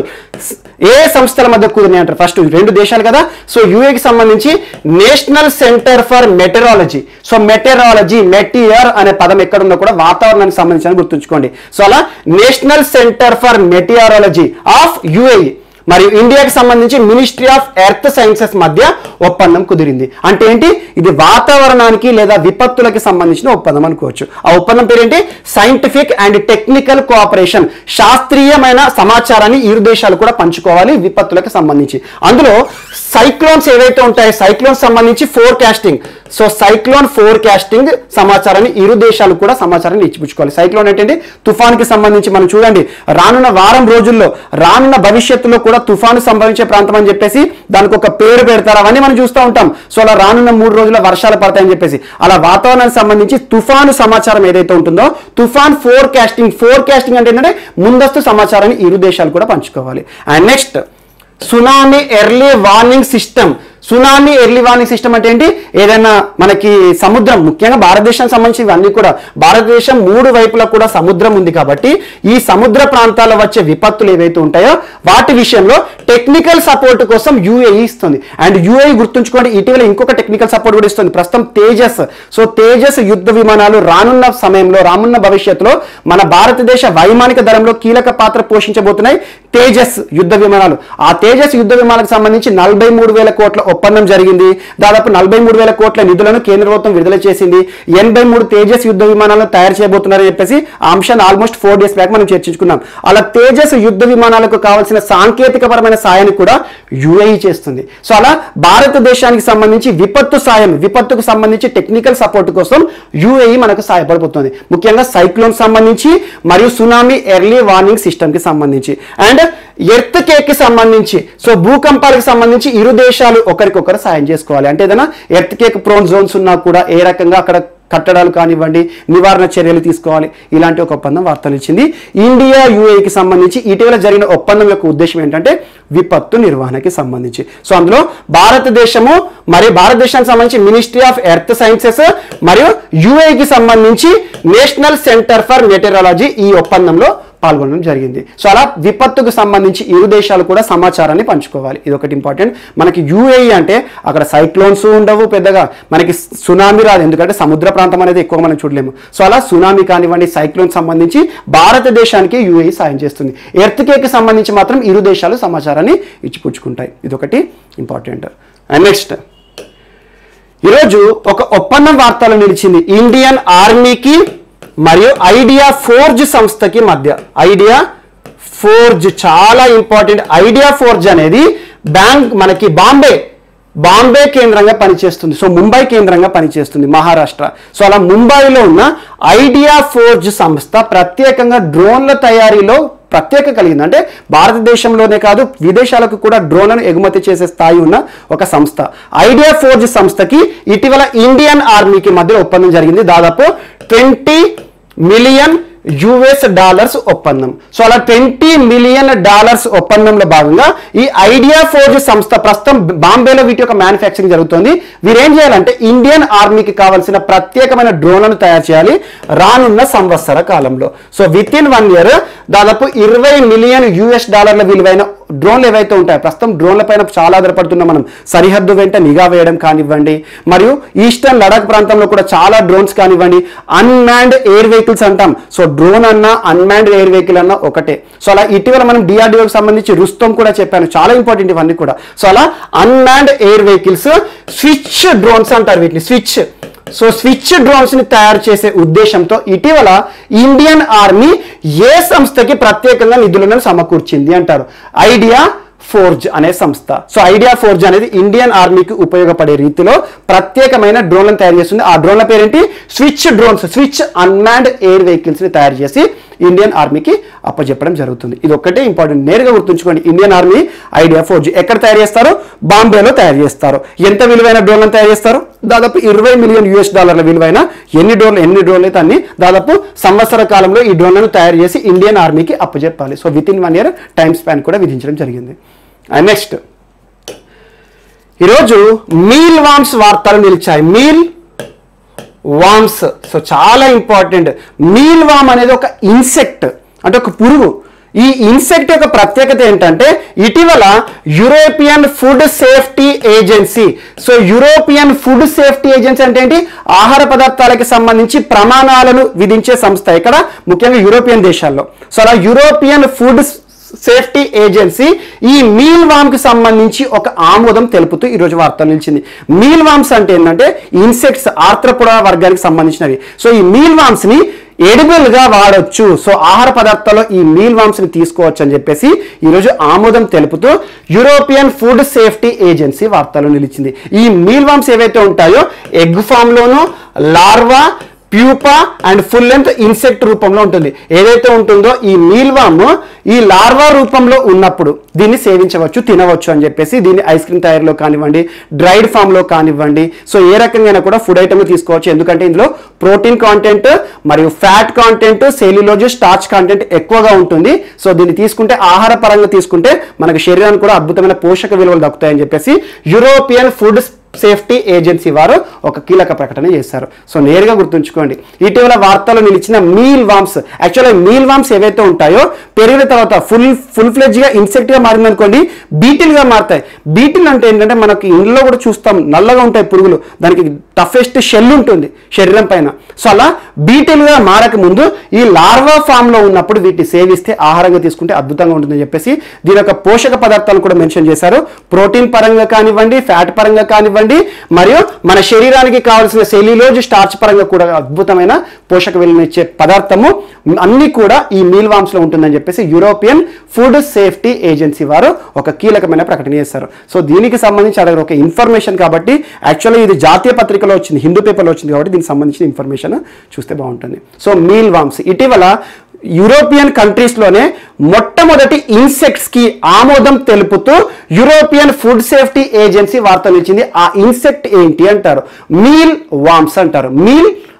ఏ సంస్థల మధ్య కుదిరినాయి అంటారు. ఫస్ట్ రెండు దేశాలు కదా. సో యుఏకి సంబంధించి national centre for meteorology. So meteorology, meteor అనే పదం ఎక్కడుందో కూడా వాతావరణానికి సంబంధించి గుర్తుంచుకోండి. సో అలా national centre for meteorology of UAE మరియు ఇండియాకి సంబంధించి మినిస్ట్రీ ఆఫ్ ఎర్త్ సైన్సెస్ మధ్య ఒప్పందం కుదిరింది. అంటే ఏంటి, ఇది వాతావరణానికి లేదా విపత్తులకి సంబంధించిన ఒప్పందం అనుకోవచ్చు. ఆ ఒప్పందం పేరేంటి, సైంటిఫిక్ అండ్ టెక్నికల్ కోఆపరేషన్. శాస్త్రీయమైన సమాచారాన్ని ఇరు దేశాలు కూడా పంచుకోవాలి విపత్తులకు సంబంధించి. అందులో సైక్లోన్స్ ఏవైతే ఉంటాయో, సైక్లోన్స్ సంబంధించి ఫోర్కాస్టింగ్. సో సైక్లోన్ ఫోర్కాస్టింగ్ సమాచారాన్ని ఇరు దేశాలు కూడా సమాచారాన్ని ఇచ్చిపుచ్చుకోవాలి. సైక్లోన్ ఏంటంటే తుఫాన్కి సంబంధించి మనం చూడండి, రానున్న వారం రోజుల్లో, రానున్న భవిష్యత్తులో కూడా తుఫాను సంభవించే ప్రాంతం అని చెప్పేసి దానికి ఒక పేరు పెడతారు. అవన్నీ మనం చూస్తూ ఉంటాం. సో అలా రానున్న మూడు రోజుల వర్షాలు పడతాయని చెప్పేసి అలా వాతావరణానికి సంబంధించి తుఫాను సమాచారం ఏదైతే ఉంటుందో, తుఫాన్ ఫోర్కాస్టింగ్. ఫోర్కాస్టింగ్ అంటే ఏంటంటే ముందస్తు సమాచారాన్ని ఇరు దేశాలు కూడా పంచుకోవాలి. And next tsunami early warning system. Tsunami early warning system అంటే ఏంటి, ఏదైనా మనకి సముద్రం, ముఖ్యంగా భారతదేశానికి సంబంధించి ఇవన్నీ కూడా, భారతదేశం మూడు వైపులా కూడా సముద్రం ఉంది కాబట్టి ఈ సముద్ర ప్రాంతాల్లో వచ్చే విపత్తులు ఏవైతే ఉంటాయో వాటి విషయంలో టెక్నికల్ సపోర్ట్ కోసం యుఏఈ ఇస్తుంది. అండ్ యుఏఈ గుర్తుంచుకోండి, ఇటీవల ఇంకొక టెక్నికల్ సపోర్ట్ కూడా ఇస్తుంది. ప్రస్తుతం తేజస్. సో తేజస్ యుద్ధ విమానాలు రానున్న సమయంలో, రానున్న భవిష్యత్తులో మన భారతదేశ వైమానిక దళంలో కీలక పాత్ర పోషించబోతున్నాయి తేజస్ యుద్ధ విమానాలు. ఆ తేజస్ యుద్ధ విమానాలకు సంబంధించి నలభై మూడు వేల కోట్ల ఒప్పందం జరిగింది. దాదాపు నలభై మూడు వేల కోట్ల నిధులను కేంద్ర ప్రభుత్వం విడుదల చేసింది. ఎనభై మూడు తేజస్ యుద్ధ విమానాలను తయారు చేయబోతున్నారని చెప్పేసి ఆ అంశాన్ని ఆల్మోస్ట్ ఫోర్ డేస్ బ్యాక్ మనం చర్చించుకున్నాం. అలా తేజస్ యుద్ధ విమానాలకు కావాల్సిన సాంకేతికపరమైన సాయాన్ని కూడా యుఏఈ చేస్తుంది. సో అలా భారతదేశానికి సంబంధించి విపత్తు సాయం, విపత్తుకు సంబంధించి టెక్నికల్ సపోర్ట్ కోసం యుఏఈ మనకు సహాయపడిపోతుంది. ముఖ్యంగా సైక్లోన్ సంబంధించి మరియు సునామీ ఎర్లీ వార్నింగ్ సిస్టమ్ కి సంబంధించి. అండ్ ఎర్త్ కేక్ కి సంబంధించి, సో భూకంపాలకు సంబంధించి ఇరు దేశాలు ఒకరికొకరు సాయం చేసుకోవాలి. అంటే ఏదైనా ఎర్త్ కేక్ ప్రోన్ జోన్స్ ఉన్నా కూడా ఏ రకంగా అక్కడ కట్టడాలు కానివ్వండి, నివారణ చర్యలు తీసుకోవాలి, ఇలాంటి ఒక ఒప్పందం వార్తలు ఇచ్చింది. ఇండియా యూఏఈకి సంబంధించి ఇటీవల జరిగిన ఒప్పందం యొక్క ఉద్దేశం ఏంటంటే విపత్తు నిర్వహణకి సంబంధించి. సో అందులో భారతదేశము మరియు భారతదేశానికి సంబంధించి మినిస్ట్రీ ఆఫ్ ఎర్త్ సైన్సెస్ మరియు యూఏఈకి సంబంధించి నేషనల్ సెంటర్ ఫర్ మెటీరియాలజీ ఈ ఒప్పందంలో పాల్గొనడం జరిగింది. సో అలా విపత్తుకు సంబంధించి ఇరు దేశాలు కూడా సమాచారాన్ని పంచుకోవాలి. ఇది ఒకటి ఇంపార్టెంట్. మనకి యూఏఈ అంటే అక్కడ సైక్లోన్స్ ఉండవు పెద్దగా, మనకి సునామీ రాదు, ఎందుకంటే సముద్ర ప్రాంతం అనేది ఎక్కువ మనం చూడలేము. సో అలా సునామీ కానివ్వండి, సైక్లోన్ సంబంధించి భారతదేశానికి యూఏఈ సాయం చేస్తుంది. ఎర్త్ కేక్ సంబంధించి మాత్రం ఇరు దేశాలు సమాచారాన్ని ఇచ్చిపుచ్చుకుంటాయి. ఇదొకటి ఇంపార్టెంట్. అండ్ నెక్స్ట్ ఈరోజు ఒక ఒప్పందం వార్తలు నిలిచింది ఇండియన్ ఆర్మీకి మరియు ఐడియా ఫోర్జ్ సంస్థకి మధ్య. ఐడియా ఫోర్జ్ చాలా ఇంపార్టెంట్. ఐడియా ఫోర్జ్ అనేది బ్యాంక్ మనకి బాంబే బాంబే కేంద్రంగా పనిచేస్తుంది. సో ముంబై కేంద్రంగా పనిచేస్తుంది, మహారాష్ట్ర. సో అలా ముంబైలో ఉన్న ఐడియా ఫోర్జ్ సంస్థ ప్రత్యేకంగా డ్రోన్ల తయారీలో ప్రత్యేక కలిగింది. అంటే భారతదేశంలోనే కాదు విదేశాలకు కూడా డ్రోన్లను ఎగుమతి చేసే స్థాయి ఉన్న ఒక సంస్థ. ఐడియా ఫోర్జ్ సంస్థకి ఇటీవల ఇండియన్ ఆర్మీకి మధ్య ఒప్పందం జరిగింది. దాదాపు ట్వంటీ మిలియన్ యుఎస్ డాలర్స్ ఒప్పందం. సో అలా ట్వంటీ మిలియన్ డాలర్స్ ఒప్పందంలో భాగంగా ఈ ఐడియా ఫోర్జ్ సంస్థ ప్రస్తుతం బాంబేలో వీటి యొక్క మ్యానుఫ్యాక్చరింగ్ జరుగుతుంది. వీరేం చేయాలంటే ఇండియన్ ఆర్మీకి కావాల్సిన ప్రత్యేకమైన డ్రోన్లను తయారు చేయాలి రానున్న సంవత్సర కాలంలో. So within one year దాదాపు ఇరవై మిలియన్ యుఎస్ డాలర్ల విలువైన డ్రోన్లు ఏవైతే ఉంటాయో, ప్రస్తుతం డ్రోన్ల పైన చాలా ఆధారపడుతున్నాం మనం. సరిహద్దు వెంట నిఘా వేయడం కానివ్వండి, మరియు ఈస్టర్న్ లడాక్ ప్రాంతంలో కూడా చాలా డ్రోన్స్ కానివ్వండి, అన్మాన్డ్ ఎయిర్ వెహికల్స్ అంటాం. సో డ్రోన్ అన్నా అన్మాన్డ్ ఎయిర్ వెహికల్ అన్నా ఒకటే. సో అలా ఇటీవల మనం డిఆర్డిఓకి సంబంధించి రుస్తం కూడా చెప్పాను, చాలా ఇంపార్టెంట్ ఇవన్నీ కూడా. సో అలా unmanned air vehicles, switch drones అంటారు వీటిని, స్విచ్. సో స్విచ్ డ్రోన్స్ ని తయారు చేసే ఉద్దేశంతో ఇటీవల ఇండియన్ ఆర్మీ ఏ సంస్థకి ప్రత్యేకంగా నిధులను సమకూర్చింది అంటారు? ఐడియా ఫోర్జ్ అనే సంస్థ. సో ఐడియా ఫోర్జ్ అనేది ఇండియన్ ఆర్మీకి ఉపయోగపడే రీతిలో ప్రత్యేకమైన డ్రోన్లను తయారు చేస్తుంది. ఆ డ్రోన్ల పేరేంటి? Switch drones, switch unmanned air vehicles ని తయారు చేసి ఇండియన్ ఆర్మీకి అప్పచెప్పడం జరుగుతుంది. ఇది ఒక్కటే ఇంపార్టెంట్, నేరుగా గుర్తుంచుకోండి. ఇండియన్ ఆర్మీ ఐడియా ఫోర్జ్ ఎక్కడ తయారు చేస్తారు? బాంబేలో తయారు చేస్తారు. ఎంత విలువైన డ్రోన్లను తయారు చేస్తారు? దాదాపు ఇరవై మిలియన్ యుఎస్ డాలర్ల విలువైన ఎన్ని డ్రోన్లు ఎన్ని డ్రోన్లు అయితే అన్ని దాదాపు సంవత్సర కాలంలో ఈ డ్రోన్లను తయారు చేసి ఇండియన్ ఆర్మీకి అప్పచెప్పాలి. So within one year time span కూడా విధించడం జరిగింది. అండ్ నెక్స్ట్ ఈరోజు మీల్ వామ్స్ వార్తలు నిలిచాయి. మీల్ వామ్స్, సో చాలా ఇంపార్టెంట్. మీల్ వామ్ అనేది ఒక ఇన్సెక్ట్, అంటే ఒక పురుగు. ఈ ఇన్సెక్ట్ యొక్క ప్రత్యేకత ఏంటంటే ఇటీవల European food safety agency, so European food safety agency అంటే ఏంటి? ఆహార పదార్థాలకు సంబంధించి ప్రమాణాలను విధించే సంస్థ, ఇక్కడ ముఖ్యంగా యూరోపియన్ దేశాల్లో. సో అలా యూరోపియన్ ఫుడ్ సేఫ్టీ ఏజెన్సీ ఈ మీల్ వామ్ కి సంబంధించి ఒక ఆమోదం తెలుపుతూ ఈరోజు వార్తలు నిలిచింది. మీల్ వామ్స్ అంటే ఏంటంటే ఇన్సెక్ట్స్, ఆర్త్రోపోడా వర్గానికి సంబంధించినవి. సో ఈ మీల్ వామ్స్ ని ఎడిబుల్ గా వాడొచ్చు, సో ఆహార పదార్థాల్లో ఈ మీల్ వామ్స్ ని తీసుకోవచ్చు అని చెప్పేసి ఈరోజు ఆమోదం తెలుపుతూ యూరోపియన్ ఫుడ్ సేఫ్టీ ఏజెన్సీ వార్తలు నిలిచింది. ఈ మీల్ వామ్స్ ఏవైతే ఉంటాయో ఎగ్ ఫామ్ లోను, larva, pupa and full length insect రూపంలో ఉంటుంది. ఏదైతే ఉంటుందో ఈ మీల్ వామ్ ఈ లార్వా రూపంలో ఉన్నప్పుడు దీన్ని సేవించవచ్చు, తినవచ్చు అని చెప్పేసి దీన్ని ఐస్ క్రీమ్ తయారీలో కానివ్వండి, డ్రైడ్ ఫామ్ లో కానివ్వండి, సో ఏ రకంగా కూడా ఫుడ్ ఐటమ్ తీసుకోవచ్చు. ఎందుకంటే ఇందులో ప్రోటీన్ కాంటెంట్ మరియు fat content, cellulose, starch content ఎక్కువగా ఉంటుంది. సో దీన్ని తీసుకుంటే ఆహార పరంగా తీసుకుంటే మనకు శరీరానికి కూడా అద్భుతమైన పోషక విలువలు దక్కుతాయని చెప్పేసి యూరోపియన్ ఫుడ్ సేఫ్టీ ఏజెన్సీ వారు ఒక కీలక ప్రకటన చేశారు. సో నేరుగా గుర్తుంచుకోండి, ఇటీవల వార్తలు నిలిచిన మీల్ వామ్స్, యాక్చువల్గా మీల్ వామ్స్ ఏవైతే ఉంటాయో పెరిగిన తర్వాత ఫుల్ ఫుల్ ఫ్లెడ్జ్ గా ఇన్సెక్ట్ గా మారిందనుకోండి, బీటిల్ గా మారుతాయి. బీటిల్ అంటే ఏంటంటే మనకి ఇంట్లో కూడా చూస్తాం, నల్లగా ఉంటాయి పురుగులు, దానికి టఫెస్ట్ షెల్ ఉంటుంది శరీరం పైన. సో అలా బీటిల్ గా మారక ముందు ఈ లార్వా ఫామ్ లో ఉన్నప్పుడు వీటిని సేవిస్తే ఆహారంగా తీసుకుంటే అద్భుతంగా ఉంటుందని చెప్పేసి దీని యొక్క పోషక పదార్థాలు కూడా మెన్షన్ చేశారు. ప్రోటీన్ పరంగా కానివ్వండి, ఫ్యాట్ పరంగా కానివ్వండి, మరియు మన శరీరానికి కావాల్సిన సెల్యులోజ్, స్టార్చ్ పరంగా కూడా అద్భుతమైన పోషక విలువలు ఇచ్చే పదార్థము అన్ని కూడా ఈ మీల్ వామ్స్ లో ఉంటుందని చెప్పేసి యూరోపియన్ ఫుడ్ సేఫ్టీ ఏజెన్సీ వారు ఒక కీలకమైన ప్రకటన చేశారు. సో దీనికి సంబంధించి అక్కడ ఒక ఇన్ఫర్మేషన్ కాబట్టి యాక్చువల్లీ ఇది జాతీయ పత్రికలో వచ్చింది, హిందూ పేపర్లో వచ్చింది కాబట్టి దీనికి సంబంధించిన ఇన్ఫర్మేషన్ చూస్తే బాగుంటుంది. సో మీల్ వామ్స్ ఇటీవల యూరోపియన్ కంట్రీస్ లోనే మొట్టమొదటి ఇన్సెక్ట్స్ కి ఆమోదం తెలుపుతూ యూరోపియన్ ఫుడ్ సేఫ్టీ ఏజెన్సీ వార్తలు ఇచ్చింది. ఆ ఇన్సెక్ట్ ఏంటి అంటారు? మీల్ వామ్స్ అంటారు. Meal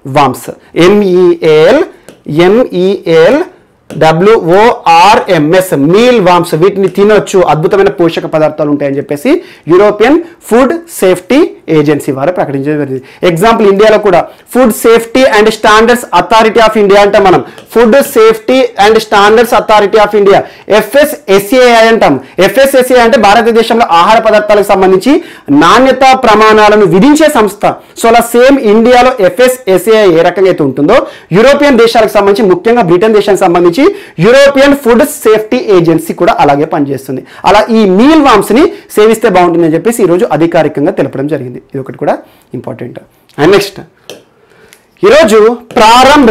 worms, M E A L M E A L W O R M S mealworms. వీటిని తినొచ్చు, అద్భుతమైన పోషక పదార్థాలు ఉంటాయని చెప్పేసి యూరోపియన్ ఫుడ్ సేఫ్టీ ఏజెన్సీ వారు ప్రకటించడం జరిగింది. ఎగ్జాంపుల్ ఇండియాలో కూడా food safety and standards authority of India అంటాం మనం. Food safety and standards authority of India FSSAI అంటాం. ఎఫ్ఎస్ఎస్ఏఐ అంటే భారతదేశంలో ఆహార పదార్థాలకు సంబంధించి నాణ్యతా ప్రమాణాలను విధించే సంస్థ. సో అలా సేమ్ ఇండియాలో ఎఫ్ఎస్ఎస్ఏఐ ఏ రకంగా అయితే ఉంటుందో యూరోపియన్ దేశాలకు సంబంధించి, ముఖ్యంగా బ్రిటన్ దేశానికి సంబంధించి యూరోపియన్ ఫుడ్ సేఫ్టీ ఏజెన్సీ కూడా అలాగే పనిచేస్తుంది. అలా ఈ మీల్ వామ్స్ ని సేవిస్తే బాగుంటుందని చెప్పేసి ఈరోజు అధికారికంగా తెలపడం జరిగింది. ఇది ఒకటి కూడా ఇంపార్టెంట్. అండ్ నెక్స్ట్ ఈరోజు ప్రారంభ్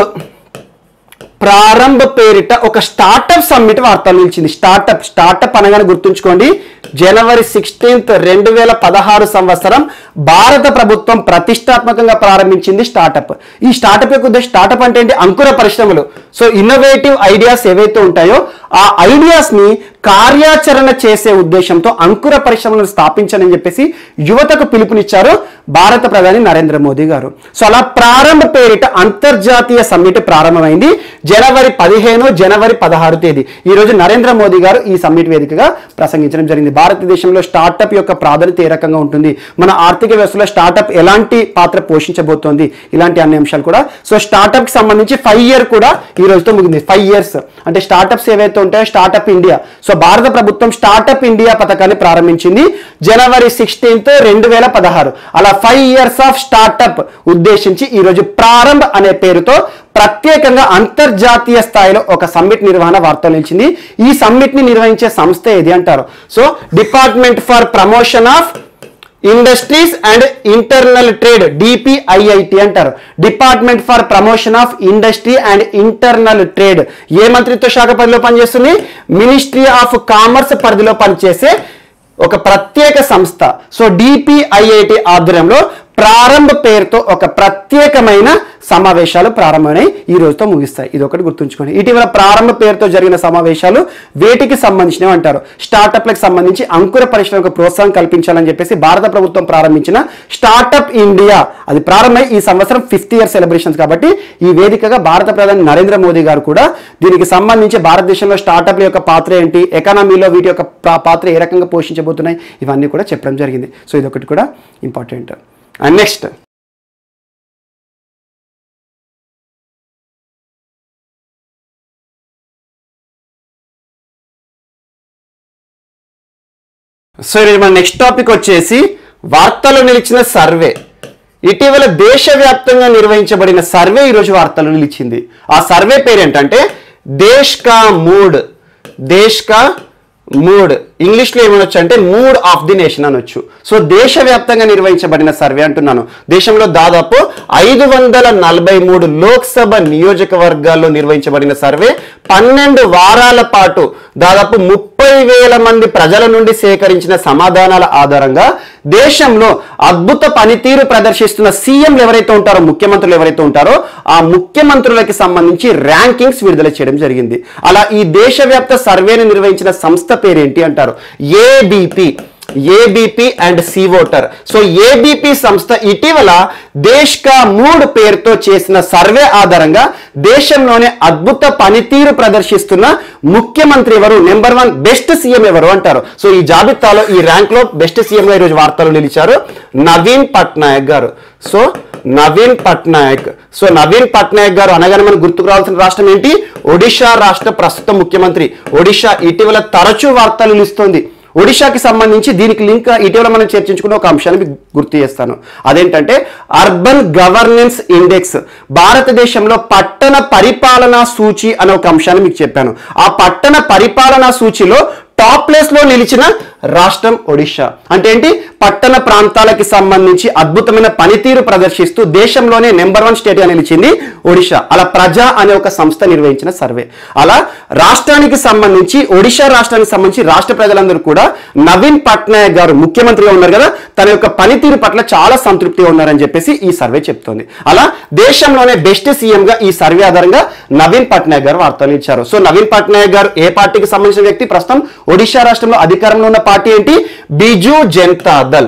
ప్రారంభ పేరిట ఒక స్టార్టప్ సమ్మిట్ వార్తలు నిలిచింది. స్టార్టప్ స్టార్టప్ అనగానే గుర్తుంచుకోండి, జనవరి సిక్స్టీన్త్ రెండు వేల పదహారు సంవత్సరం భారత ప్రభుత్వం ప్రతిష్టాత్మకంగా ప్రారంభించింది స్టార్టప్. ఈ స్టార్టప్ యొక్క ఉద్దేశం, స్టార్టప్ అంటే ఏంటి? అంకుర పరిశ్రమలు. సో ఇన్నోవేటివ్ ఐడియాస్ ఏవైతే ఉంటాయో ఆ ఐడియాస్ ని కార్యాచరణ చేసే ఉద్దేశంతో అంకుర పరిశ్రమలను స్థాపించాలని చెప్పేసి యువతకు పిలుపునిచ్చారు భారత ప్రధాని నరేంద్ర మోదీ గారు. సో అలా ప్రారంభ పేరిట అంతర్జాతీయ సమ్మిట్ ప్రారంభమైంది జనవరి పదిహేను జనవరి పదహారు తేదీ. ఈ రోజు నరేంద్ర మోదీ గారు ఈ సమ్మిట్ వేదికగా ప్రసంగించడం జరిగింది. భారతదేశంలో స్టార్టప్ యొక్క ప్రాధాన్యత ఏ రకంగా ఉంటుంది, మన ఆర్థిక వ్యవస్థలో స్టార్టప్ ఎలాంటి పాత్ర పోషించబోతోంది, ఇలాంటి అన్ని అంశాలు కూడా. సో స్టార్టప్ కి సంబంధించి ఫైవ్ ఇయర్ కూడా ఈ రోజుతో ముగింది. ఫైవ్ ఇయర్స్ అంటే స్టార్టప్స్ ఏవైతే ఉంటాయో స్టార్టప్ ఇండియా. సో భారత ప్రభుత్వం స్టార్టప్ ఇండియా పథకాన్ని ప్రారంభించింది జనవరి సిక్స్టీన్త్ రెండు వేల పదహారు. అలా ఫైవ్ ఇయర్స్ ఆఫ్ స్టార్టప్ ఉద్దేశించి ఈ రోజు ప్రారంభ్ అనే పేరుతో ప్రత్యేకంగా అంతర్జాతీయ స్థాయిలో ఒక సమ్మిట్ నిర్వహణ వార్తలు నిలిచింది. ఈ సమ్మిట్ ని నిర్వహించే సంస్థ ఏది అంటారు? So department for promotion of industries and internal trade, DPIIT అంటారు. Department for promotion of industry and internal trade ఏ మంత్రిత్వ శాఖ పరిధిలో పనిచేస్తుంది? మినిస్ట్రీ ఆఫ్ కామర్స్ పరిధిలో పనిచేసే ఒక ప్రత్యేక సంస్థ. సో డిపిఐఐటి ఆధ్వర్యంలో ప్రారంభ పేరుతో ఒక ప్రత్యేకమైన సమావేశాలు ప్రారంభమై ఈ రోజుతో ముగిస్తాయి. ఇది ఒకటి గుర్తుంచుకోండి. ఇటీవల ప్రారంభ పేరుతో జరిగిన సమావేశాలు వేటికి సంబంధించినవి అంటారు? స్టార్టప్లకు సంబంధించి అంకుర పరిశ్రమకు ప్రోత్సాహం కల్పించాలని చెప్పేసి భారత ప్రభుత్వం ప్రారంభించిన స్టార్టప్ ఇండియా, అది ప్రారంభమై ఈ సంవత్సరం ఫిఫ్త్ ఇయర్ సెలబ్రేషన్స్ కాబట్టి ఈ వేదికగా భారత ప్రధాని నరేంద్ర మోదీ గారు కూడా దీనికి సంబంధించి భారతదేశంలో స్టార్టప్ల యొక్క పాత్ర ఏంటి, ఎకానమీలో వీటి యొక్క పాత్ర ఏ రకంగా పోషించబోతున్నాయి, ఇవన్నీ కూడా చెప్పడం జరిగింది. సో ఇది ఒకటి కూడా ఇంపార్టెంట్. అండ్ నెక్స్ట్ సో ఈరోజు మన నెక్స్ట్ టాపిక్ వచ్చేసి వార్తల్లో నిలిచిన సర్వే. ఇటీవల దేశవ్యాప్తంగా నిర్వహించబడిన సర్వే ఈరోజు వార్తల్లో నిలిచింది. ఆ సర్వే పేరు ఏంటంటే దేశ్ కా మూడ్. దేశ్ కా మూడ్ ఇంగ్లీష్లో ఏమనొచ్చు అంటే మూడ్ ఆఫ్ ది నేషన్ అనొచ్చు. సో దేశవ్యాప్తంగా నిర్వహించబడిన సర్వే అంటున్నాను. దేశంలో దాదాపు ఐదు వందల నలభై మూడు లోక్సభ నియోజకవర్గాల్లో నిర్వహించబడిన సర్వే పన్నెండు వారాల పాటు దాదాపు ముప్పై వేల మంది ప్రజల నుండి సేకరించిన సమాధానాల ఆధారంగా దేశంలో అద్భుత పనితీరు ప్రదర్శిస్తున్న సీఎంలు ఎవరైతే ఉంటారో, ముఖ్యమంత్రులు ఎవరైతే ఉంటారో ఆ ముఖ్యమంత్రులకి సంబంధించి ర్యాంకింగ్స్ విడుదల చేయడం జరిగింది. అలా ఈ దేశవ్యాప్త సర్వేను నిర్వహించిన సంస్థ పేరేంటి అంటారు? ABP. ABP and C voter. So ABP సంస్థ ఇటీవల దేశ్ కా మూడ్ పేరుతో చేసిన సర్వే ఆధారంగా దేశంలోనే అద్భుత పనితీరు ప్రదర్శిస్తున్న ముఖ్యమంత్రి ఎవరు, నెంబర్ వన్ బెస్ట్ సీఎం ఎవరు అంటారు. సో ఈ జాబితాలో ఈ ర్యాంక్ లో బెస్ట్ సీఎం గా ఈరోజు వార్తలు నిలిచారు నవీన్ పట్నాయక్ గారు. సో నవీన్ పట్నాయక్. సో నవీన్ పట్నాయక్ గారు అనగానే మనకు గుర్తుకు రావాల్సిన రాష్ట్రం ఏంటి? ఒడిషా రాష్ట్ర ప్రస్తుత ముఖ్యమంత్రి. ఒడిషా ఇటీవల తరచూ వార్తలు నిలుస్తోంది. ఒడిషాకి సంబంధించి దీనికి లింక్ ఇటీవల మనం చర్చించుకున్న ఒక అంశాన్ని మీకు గుర్తు చేస్తాను. అదేంటంటే అర్బన్ గవర్నెన్స్ ఇండెక్స్. భారతదేశంలో పట్టణ పరిపాలనా సూచి అనే ఒక అంశాన్ని మీకు చెప్పాను. ఆ పట్టణ పరిపాలనా సూచిలో టాప్ ప్లేస్ లో నిలిచిన రాష్ట్రం ఒడిషా. అంటే ఏంటి? పట్టణ ప్రాంతాలకి సంబంధించి అద్భుతమైన పనితీరు ప్రదర్శిస్తూ దేశంలోనే నెంబర్ వన్ స్టేట్ గా నిలిచింది ఒడిషా. అలా ప్రజా అనే ఒక సంస్థ నిర్వహించిన సర్వే. అలా రాష్ట్రానికి సంబంధించి, ఒడిషా రాష్ట్రానికి సంబంధించి రాష్ట్ర ప్రజలందరూ కూడా నవీన్ పట్నాయక్ గారు ముఖ్యమంత్రిగా ఉన్నారు కదా, తన యొక్క పనితీరు పట్ల చాలా సంతృప్తిగా ఉన్నారని చెప్పేసి ఈ సర్వే చెప్తోంది. అలా దేశంలోనే బెస్ట్ సీఎం గా ఈ సర్వే ఆధారంగా నవీన్ పట్నాయక్ గారు వార్తలు ఇచ్చారు. సో నవీన్ పట్నాయక్ గారు ఏ పార్టీకి సంబంధించిన వ్యక్తి? ప్రస్తుతం ఒడిషా రాష్ట్రంలో అధికారంలో ఉన్న పార్టీ ఏంటి? బిజు జనతా దళ్.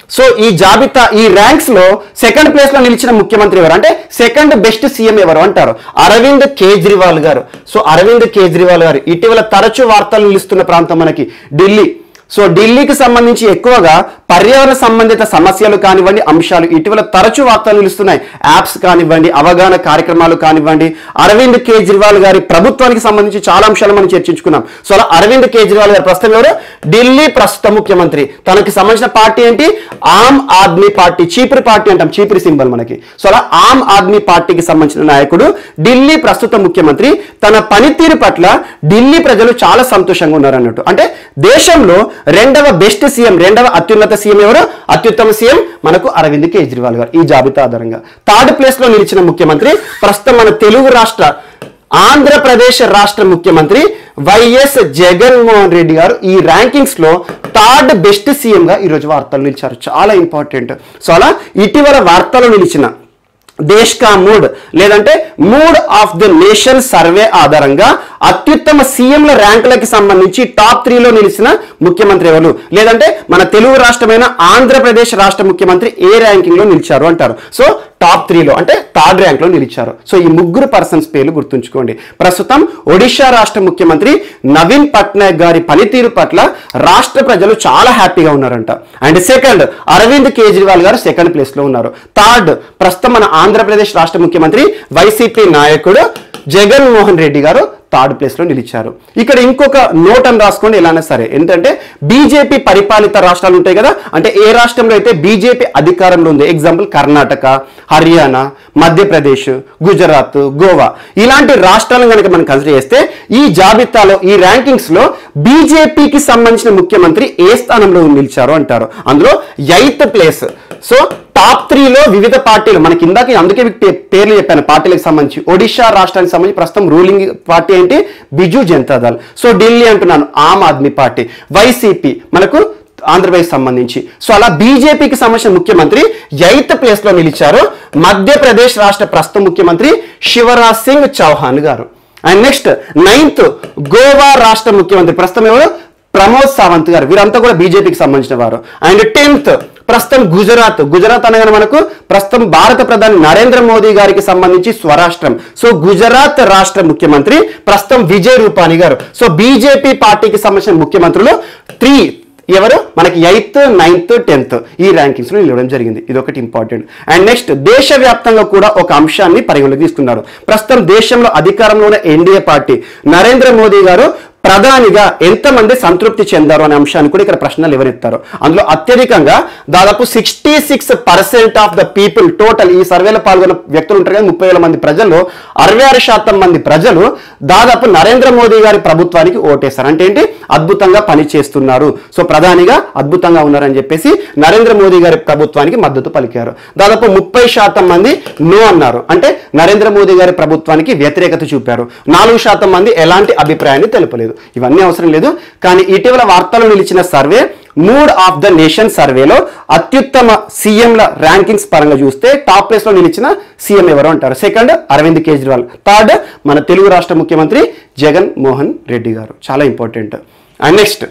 సో ఈ జాబితా ఈ ర్యాంక్స్ లో సెకండ్ ప్లేస్ లో నిలిచిన ముఖ్యమంత్రి ఎవరు అంటే సెకండ్ బెస్ట్ సీఎం ఎవరు అంటారు అరవింద్ కేజ్రీవాల్ గారు. సో అరవింద్ కేజ్రీవాల్ గారు ఇటీవల తరచూ వార్తలు నిలుస్తున్న ప్రాంతం మనకి ఢిల్లీ. సో ఢిల్లీకి సంబంధించి ఎక్కువగా పర్యావరణ సంబంధిత సమస్యలు కానివ్వండి అంశాలు ఇటీవల తరచూ వార్తలు నిలుస్తున్నాయి. యాప్స్ కానివ్వండి అవగాహన కార్యక్రమాలు కానివ్వండి అరవింద్ కేజ్రీవాల్ గారి ప్రభుత్వానికి సంబంధించి చాలా అంశాలు మనం చర్చించుకున్నాం. సో అలా అరవింద్ కేజ్రీవాల్ గారు ప్రస్తుతం ఎవరు ఢిల్లీ ప్రస్తుత ముఖ్యమంత్రి. తనకి సంబంధించిన పార్టీ ఏంటి ఆమ్ ఆద్మీ పార్టీ చీపురి పార్టీ అంటాం చీపురి సింబల్ మనకి. సో అలా ఆమ్ ఆద్మీ పార్టీకి సంబంధించిన నాయకుడు ఢిల్లీ ప్రస్తుత ముఖ్యమంత్రి. తన పనితీరు పట్ల ఢిల్లీ ప్రజలు చాలా సంతోషంగా ఉన్నారు అన్నట్టు. అంటే దేశంలో రెండవ బెస్ట్ సీఎం రెండవ అత్యున్నత సీఎం ఎవరు అత్యుత్తమ సీఎం మనకు అరవింద్ కేజ్రీవాల్ గారు. ఈ జాబితా ఆధారంగా థర్డ్ ప్లేస్ లో నిలిచిన ముఖ్యమంత్రి ప్రస్తుతం మన తెలుగు రాష్ట్ర ఆంధ్రప్రదేశ్ రాష్ట్ర ముఖ్యమంత్రి వైఎస్ జగన్మోహన్ రెడ్డి గారు ఈ ర్యాంకింగ్స్ లో థర్డ్ బెస్ట్ సీఎం గా ఈరోజు వార్తలు నిలిచారు. చాలా ఇంపార్టెంట్. సో అలా ఇటీవల వార్తలు నిలిచిన దేశ్ కా మూడ్ లేదంటే mood of the nation survey ఆధారంగా అత్యుత్తమ సీఎంల ర్యాంకులకి సంబంధించి టాప్ త్రీలో నిలిచిన ముఖ్యమంత్రి ఎవరు లేదంటే మన తెలుగు రాష్ట్రమైన ఆంధ్రప్రదేశ్ రాష్ట్ర ముఖ్యమంత్రి ఏ ర్యాంకింగ్ లో నిలిచారు అంటారు. సో టాప్ త్రీలో అంటే థర్డ్ ర్యాంక్ లో నిలిచారు. సో ఈ ముగ్గురు పర్సన్స్ పేర్లు గుర్తుంచుకోండి. ప్రస్తుతం ఒడిశా రాష్ట్ర ముఖ్యమంత్రి నవీన్ పట్నాయక్ గారి పనితీరు పట్ల రాష్ట్ర ప్రజలు చాలా హ్యాపీగా ఉన్నారంట. అండ్ సెకండ్ అరవింద్ కేజ్రీవాల్ గారు సెకండ్ ప్లేస్ లో ఉన్నారు. థర్డ్ ప్రస్తుతం మన ఆంధ్రప్రదేశ్ రాష్ట్ర ముఖ్యమంత్రి వైసీపీ నాయకుడు జగన్మోహన్ రెడ్డి గారు థర్డ్ ప్లేస్ లో నిలిచారు. ఇక్కడ ఇంకొక నోట్ అని రాసుకోండి ఎలానే సరే. ఎందుకంటే బీజేపీ పరిపాలిత రాష్ట్రాలు ఉంటాయి కదా అంటే ఏ రాష్ట్రంలో అయితే బీజేపీ అధికారంలో ఉంది ఎగ్జాంపుల్ కర్ణాటక హర్యానా మధ్యప్రదేశ్ గుజరాత్ గోవా ఇలాంటి రాష్ట్రాలను కనుక మనం కన్సిడర్ చేస్తే ఈ జాబితాలో ఈ ర్యాంకింగ్స్ లో బీజేపీకి సంబంధించిన ముఖ్యమంత్రి ఏ స్థానంలో నిలిచారు అంటారు. అందులో ఎయిత్ ప్లేస్. సో టాప్ త్రీలో వివిధ పార్టీలు మనకి ఇందాక అందుకే పేర్లు చెప్పాను పార్టీలకు సంబంధించి. ఒడిశా రాష్ట్రానికి సంబంధించి ప్రస్తుతం రూలింగ్ పార్టీ ఏంటి బిజు జనతాదళ్. సో ఢిల్లీ అంటున్నాను ఆమ్ ఆద్మీ పార్టీ. వైసీపీ మనకు ఆంధ్రప్రదేశ్ సంబంధించి. సో అలా బీజేపీకి సంబంధించిన ముఖ్యమంత్రి ఎయిత్ ప్లేస్ లో నిలిచారు మధ్యప్రదేశ్ రాష్ట్ర ప్రస్తుత ముఖ్యమంత్రి శివరాజ్ సింగ్ చౌహాన్ గారు. అండ్ నెక్స్ట్ నైన్త్ గోవా రాష్ట్ర ముఖ్యమంత్రి ప్రస్తుతం ఎవరు ప్రమోద్ సావంత్ గారు. వీరంతా కూడా బీజేపీకి సంబంధించిన వారు. అండ్ టెన్త్ ప్రస్తుతం గుజరాత్. గుజరాత్ అనగానే మనకు ప్రస్తుతం భారత ప్రధాని నరేంద్ర మోదీ గారికి సంబంధించి స్వరాష్ట్రం. సో గుజరాత్ రాష్ట్ర ముఖ్యమంత్రి ప్రస్తుతం విజయ్ రూపానీ గారు. సో బీజేపీ పార్టీకి సంబంధించిన ముఖ్యమంత్రులు త్రీ ఎవరు మనకి ఎయిత్ నైన్త్ టెన్త్ ఈ ర్యాంకింగ్స్ లో నిలవడం జరిగింది. ఇది ఒకటి ఇంపార్టెంట్. అండ్ నెక్స్ట్ దేశవ్యాప్తంగా కూడా ఒక అంశాన్ని పరిగణలోకి తీసుకున్నారు. ప్రస్తుతం దేశంలో అధికారంలో ఉన్న ఎన్డీఏ పార్టీ నరేంద్ర మోదీ గారు ప్రధానిగా ఎంతమంది సంతృప్తి చెందారు అనే అంశాన్ని కూడా ఇక్కడ ప్రశ్నలు ఎవరెత్తారు. అందులో అత్యధికంగా దాదాపు sixty six percent of the people total ఈ సర్వేలో పాల్గొన్న వ్యక్తులు ఉంటారు కదా ముప్పై వేల మంది ప్రజల్లో అరవై ఆరు శాతం మంది ప్రజలు దాదాపు నరేంద్ర మోదీ గారి ప్రభుత్వానికి ఓటేశారు. అంటే ఏంటి అద్భుతంగా పని చేస్తున్నారు సో ప్రధానిగా అద్భుతంగా ఉన్నారని చెప్పేసి నరేంద్ర మోదీ గారి ప్రభుత్వానికి మద్దతు పలికారు. దాదాపు ముప్పై శాతం మంది నో అన్నారు అంటే నరేంద్ర మోదీ గారి ప్రభుత్వానికి వ్యతిరేకత చూపారు. నాలుగు శాతం మంది ఎలాంటి అభిప్రాయాన్ని తెలుపలేదు. ఇవన్నీ అవసరం లేదు. కానీ ఇటీవల వార్తలు నిలిచిన survey mood of the nation సర్వేలో అత్యుత్తమ సీఎంల ర్యాంకింగ్స్ పరంగా చూస్తే టాప్ ప్లేస్ లో నిలిచిన సీఎం ఎవరు అంటారు. సెకండ్ అరవింద్ కేజ్రీవాల్. థర్డ్ మన తెలుగు రాష్ట్ర ముఖ్యమంత్రి జగన్ మోహన్ రెడ్డి గారు. చాలా ఇంపార్టెంట్. అండ్ నెక్స్ట్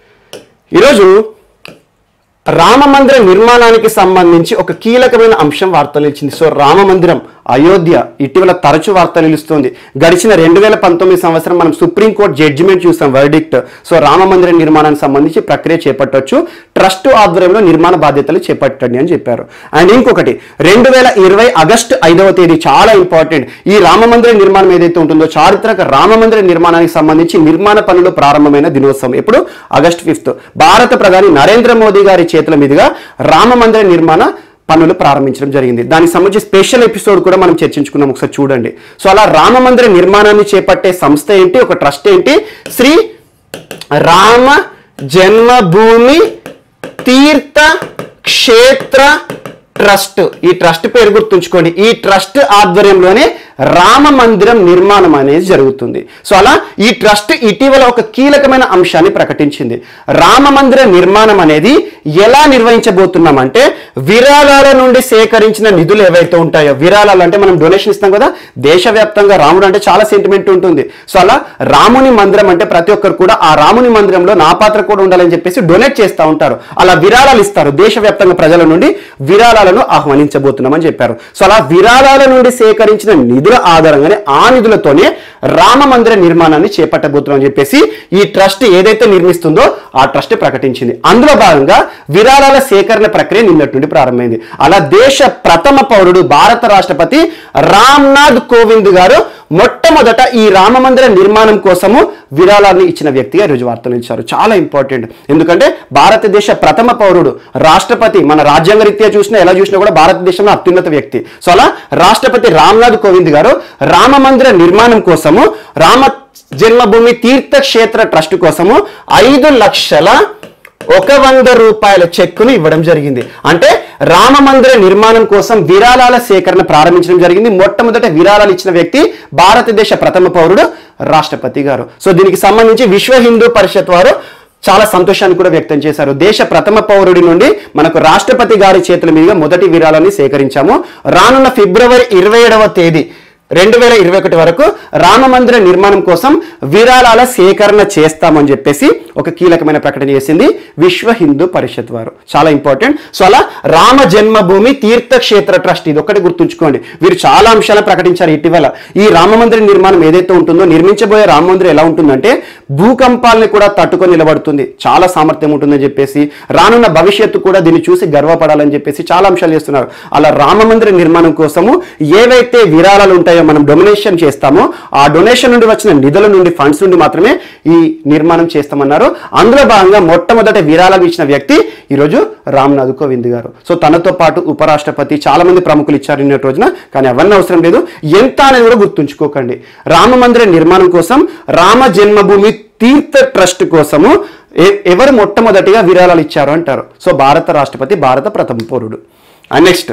ఈరోజు రామ మందిర నిర్మాణానికి సంబంధించి ఒక కీలకమైన అంశం వార్తలు ఇచ్చింది. సో రామ మందిరం అయోధ్య ఇటీవల తరచు వార్తలు నిలుస్తుంది. గడిచిన రెండు వేల పంతొమ్మిది సంవత్సరం మనం సుప్రీంకోర్టు జడ్జిమెంట్ చూసాం వర్డిక్ట్. సో రామ మందిర నిర్మాణానికి సంబంధించి ప్రక్రియ చేపట్టవచ్చు ట్రస్ట్ ఆధ్వర్యంలో నిర్మాణ బాధ్యతలు చేపట్టండి అని చెప్పారు. అండ్ ఇంకొకటి రెండు వేల ఇరవై ఆగస్టు ఐదవ తేదీ చాలా ఇంపార్టెంట్. ఈ రామ మందిర నిర్మాణం ఏదైతే ఉంటుందో చారిత్రక రామ మందిర నిర్మాణానికి సంబంధించి నిర్మాణ పనులు ప్రారంభమైన దినోత్సవం ఎప్పుడు ఆగస్టు ఫిఫ్త్ భారత ప్రధాని నరేంద్ర మోదీ గారి చేతుల మీదుగా రామ మందిర నిర్మాణ పనులు ప్రారంభించడం జరిగింది. దానికి సంబంధించి స్పెషల్ ఎపిసోడ్ కూడా మనం చర్చించుకున్నాం, ఒకసారి చూడండి. సో అలా రామ మందిర నిర్మాణాన్ని చేపట్టే సంస్థ ఏంటి, ఒక ట్రస్ట్ ఏంటి, శ్రీ రామ జన్మభూమి తీర్థ క్షేత్ర ట్రస్ట్. ఈ ట్రస్ట్ పేరు గుర్తుంచుకోండి. ఈ ట్రస్ట్ ఆధ్వర్యంలోనే రామ మందిరం నిర్మాణం అనేది జరుగుతుంది. సో అలా ఈ ట్రస్ట్ ఇటీవల ఒక కీలకమైన అంశాన్ని ప్రకటించింది. రామ మందిర నిర్మాణం అనేది ఎలా నిర్వహించబోతున్నామంటే విరాళాల నుండి సేకరించిన నిధులు ఏవైతే ఉంటాయో, విరాళాలు అంటే మనం డొనేషన్ ఇస్తాం కదా, దేశవ్యాప్తంగా రాముడు అంటే చాలా సెంటిమెంట్ ఉంటుంది. సో అలా రాముని మందిరం అంటే ప్రతి ఒక్కరు కూడా ఆ రాముని మందిరంలో నా పాత్ర కూడా ఉండాలని చెప్పేసి డొనేట్ చేస్తూ ఉంటారు. అలా విరాళాలు ఇస్తారు. దేశవ్యాప్తంగా ప్రజల నుండి విరాళాలను ఆహ్వానించబోతున్నామని చెప్పారు. సో అలా విరాళాల నుండి సేకరించిన నిధుల ఆధారంగానే ఆ నిధులతోనే రామ మందిర నిర్మాణాన్ని చేపట్టబోతున్నామని చెప్పేసి ఈ ట్రస్ట్ ఏదైతే నిర్మిస్తుందో ఆ ట్రస్ట్ ప్రకటించింది. అందులో భాగంగా విరాళాల సేకరణ ప్రక్రియ నిన్నటి నుండి ప్రారంభమైంది. అలా దేశ ప్రథమ పౌరుడు భారత రాష్ట్రపతి రామ్నాథ్ కోవింద్ గారు మొట్టమొదట ఈ రామ మందిర నిర్మాణం కోసము విరాళాన్ని ఇచ్చిన వ్యక్తిగా ఈరోజు వార్తలు ఇచ్చారు. చాలా ఇంపార్టెంట్. ఎందుకంటే భారతదేశ ప్రథమ పౌరుడు రాష్ట్రపతి, మన రాజ్యాంగ రీత్యా చూసినా ఎలా చూసినా కూడా భారతదేశంలో అత్యున్నత వ్యక్తి. సో అలా రాష్ట్రపతి రామ్నాథ్ కోవింద్ గారు రామ మందిర నిర్మాణం కోసము రామ జన్మభూమి తీర్థక్షేత్ర ట్రస్ట్ కోసము ఐదు లక్షల ఒక వంద రూపాయల చెక్కును ఇవ్వడం జరిగింది. అంటే రామ మందిర నిర్మాణం కోసం విరాళాల సేకరణ ప్రారంభించడం జరిగింది. మొట్టమొదట విరాళాలు ఇచ్చిన వ్యక్తి భారతదేశ ప్రథమ పౌరుడు రాష్ట్రపతి గారు. సో దీనికి సంబంధించి విశ్వ హిందూ పరిషత్ వారు చాలా సంతోషాన్ని కూడా వ్యక్తం చేశారు. దేశ ప్రథమ పౌరుడి నుండి మనకు రాష్ట్రపతి గారి చేతుల మీదుగా మొదటి విరాళాన్ని సేకరించాము. రానున్న ఫిబ్రవరి ఇరవై ఏడవ తేదీ రెండు వేల ఇరవై ఒకటి వరకు రామ మందిర నిర్మాణం కోసం విరాళాల సేకరణ చేస్తామని చెప్పేసి ఒక కీలకమైన ప్రకటన చేసింది విశ్వ హిందూ పరిషత్ వారు. చాలా ఇంపార్టెంట్. సో అలా రామ జన్మభూమి తీర్థక్షేత్ర ట్రస్ట్, ఇది ఒకటి గుర్తుంచుకోండి. వీరు చాలా అంశాలను ప్రకటించారు ఇటీవల. ఈ రామ మందిర నిర్మాణం ఏదైతే ఉంటుందో, నిర్మించబోయే రామ మందిరం ఎలా ఉంటుందంటే భూకంపాలని కూడా తట్టుకొని నిలబడుతుంది, చాలా సామర్థ్యం ఉంటుందని చెప్పేసి, రానున్న భవిష్యత్తు కూడా దీన్ని చూసి గర్వపడాలని చెప్పేసి చాలా అంశాలు చేస్తున్నారు. అలా రామ మందిర నిర్మాణం కోసము ఏవైతే విరాళాలు ఉంటాయో, మనం డొనేషన్ చేస్తామో ఆ డొనేషన్ నుండి వచ్చిన నిధుల నుండి, ఫండ్స్ నుండి మాత్రమే ఈ నిర్మాణం చేస్తామన్నారు. అందులో భాగంగా మొట్టమొదటి విరాళాలు ఇచ్చిన వ్యక్తి ఈరోజు రామ్నాథ్ కోవింద్ గారు. సో తనతో పాటు ఉపరాష్ట్రపతి, చాలా మంది ప్రముఖులు ఇచ్చారు నిన్నటి రోజున. కానీ అవన్నీ అవసరం లేదు, ఎంత అనేది కూడా గుర్తుంచుకోకండి. రామ మందిర నిర్మాణం కోసం రామ జన్మభూమి తీర్థ ట్రస్ట్ కోసము ఎవరు మొట్టమొదటిగా విరాళాలు ఇచ్చారు అంటారు. సో భారత రాష్ట్రపతి, భారత ప్రథమ పౌరుడు. అండ్ నెక్స్ట్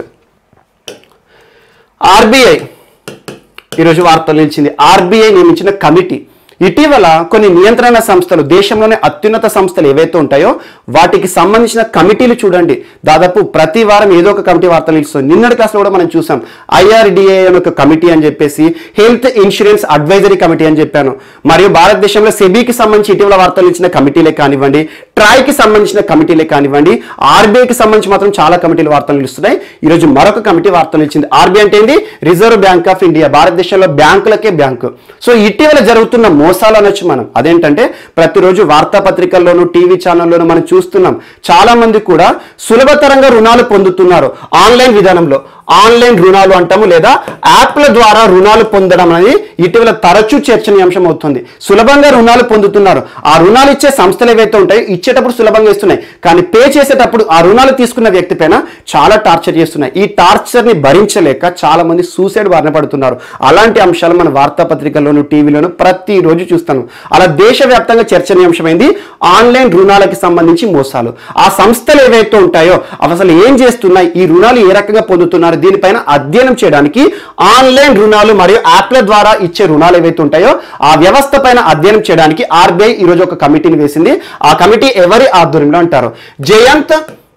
ఆర్బీఐ ఈరోజు వార్తలు నిలిచింది. ఆర్బీఐ నియమించిన కమిటీ ఇటీవల కొన్ని నియంత్రణ సంస్థలు, దేశంలోనే అత్యున్నత సంస్థలు ఏవైతే ఉంటాయో వాటికి సంబంధించిన కమిటీలు చూడండి, దాదాపు ప్రతి వారం ఏదో ఒక కమిటీ వార్తలు నిలుస్తుంది. నిన్నటి క్లాస్లో కూడా మనం చూసాం ఐఆర్డిఏ అని ఒక కమిటీ అని చెప్పేసి, హెల్త్ ఇన్సూరెన్స్ అడ్వైజరీ కమిటీ అని చెప్పాను. మరియు భారతదేశంలో సెబీకి సంబంధించి ఇటీవల వార్తలు ఇచ్చిన కమిటీలే కానివ్వండి, ట్రాయ్కి సంబంధించిన కమిటీలే కానివ్వండి, ఆర్బీఐకి సంబంధించి మాత్రం చాలా కమిటీలు వార్తలు నిలుస్తున్నాయి. ఈరోజు మరొక కమిటీ వార్తలు ఇచ్చింది. ఆర్బీఐ అంటే ఏంటి? రిజర్వ్ బ్యాంక్ ఆఫ్ ఇండియా, భారతదేశంలో బ్యాంకులకే బ్యాంకు. సో ఇటీవల జరుగుతున్న మోసాలు అనొచ్చు మనం. అదేంటంటే ప్రతిరోజు వార్తాపత్రికల్లోనూ టీవీ ఛానల్లోనూ మనం చూస్తున్నాం, చాలా మంది కూడా సులభతరంగా రుణాలు పొందుతున్నారు ఆన్లైన్ విధానంలో. ఆన్లైన్ రుణాలు అంటాము, లేదా యాప్ల ద్వారా రుణాలు పొందడం అనేది ఇటీవల తరచూ చర్చనీయాంశం అవుతుంది. సులభంగా రుణాలు పొందుతున్నారు. ఆ రుణాలు ఇచ్చే సంస్థలు ఏవైతే ఉంటాయో ఇచ్చేటప్పుడు సులభంగా ఇస్తున్నాయి, కానీ పే చేసేటప్పుడు ఆ రుణాలు తీసుకున్న వ్యక్తి పైన చాలా టార్చర్ చేస్తున్నాయి. ఈ టార్చర్ని భరించలేక చాలా మంది సూసైడ్ బారిన పడుతున్నారు. అలాంటి అంశాలు మన వార్తాపత్రికల్లోనూ టీవీలోనూ ప్రతిరోజు చూస్తాను. అలా దేశవ్యాప్తంగా చర్చనీయాంశమైంది ఆన్లైన్ రుణాలకు సంబంధించి మోసాలు. ఆ సంస్థలు ఏవైతే ఉంటాయో అవి అసలు ఏం చేస్తున్నాయి, ఈ రుణాలు ఏ రకంగా పొందుతున్నారు, దీనిపైన అధ్యయనం చేయడానికి ఆన్లైన్ రుణాలు మరియు యాప్ల ద్వారా ఇచ్చే రుణాలు ఏవైతే ఉంటాయో ఆ వ్యవస్థ పైన అధ్యయనం చేయడానికి ఆర్బీఐ ఈరోజు ఒక కమిటీని వేసింది. ఆ కమిటీ ఎవరి ఆధ్వర్యంలో అంటారు? జయంత్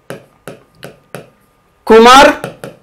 కుమార్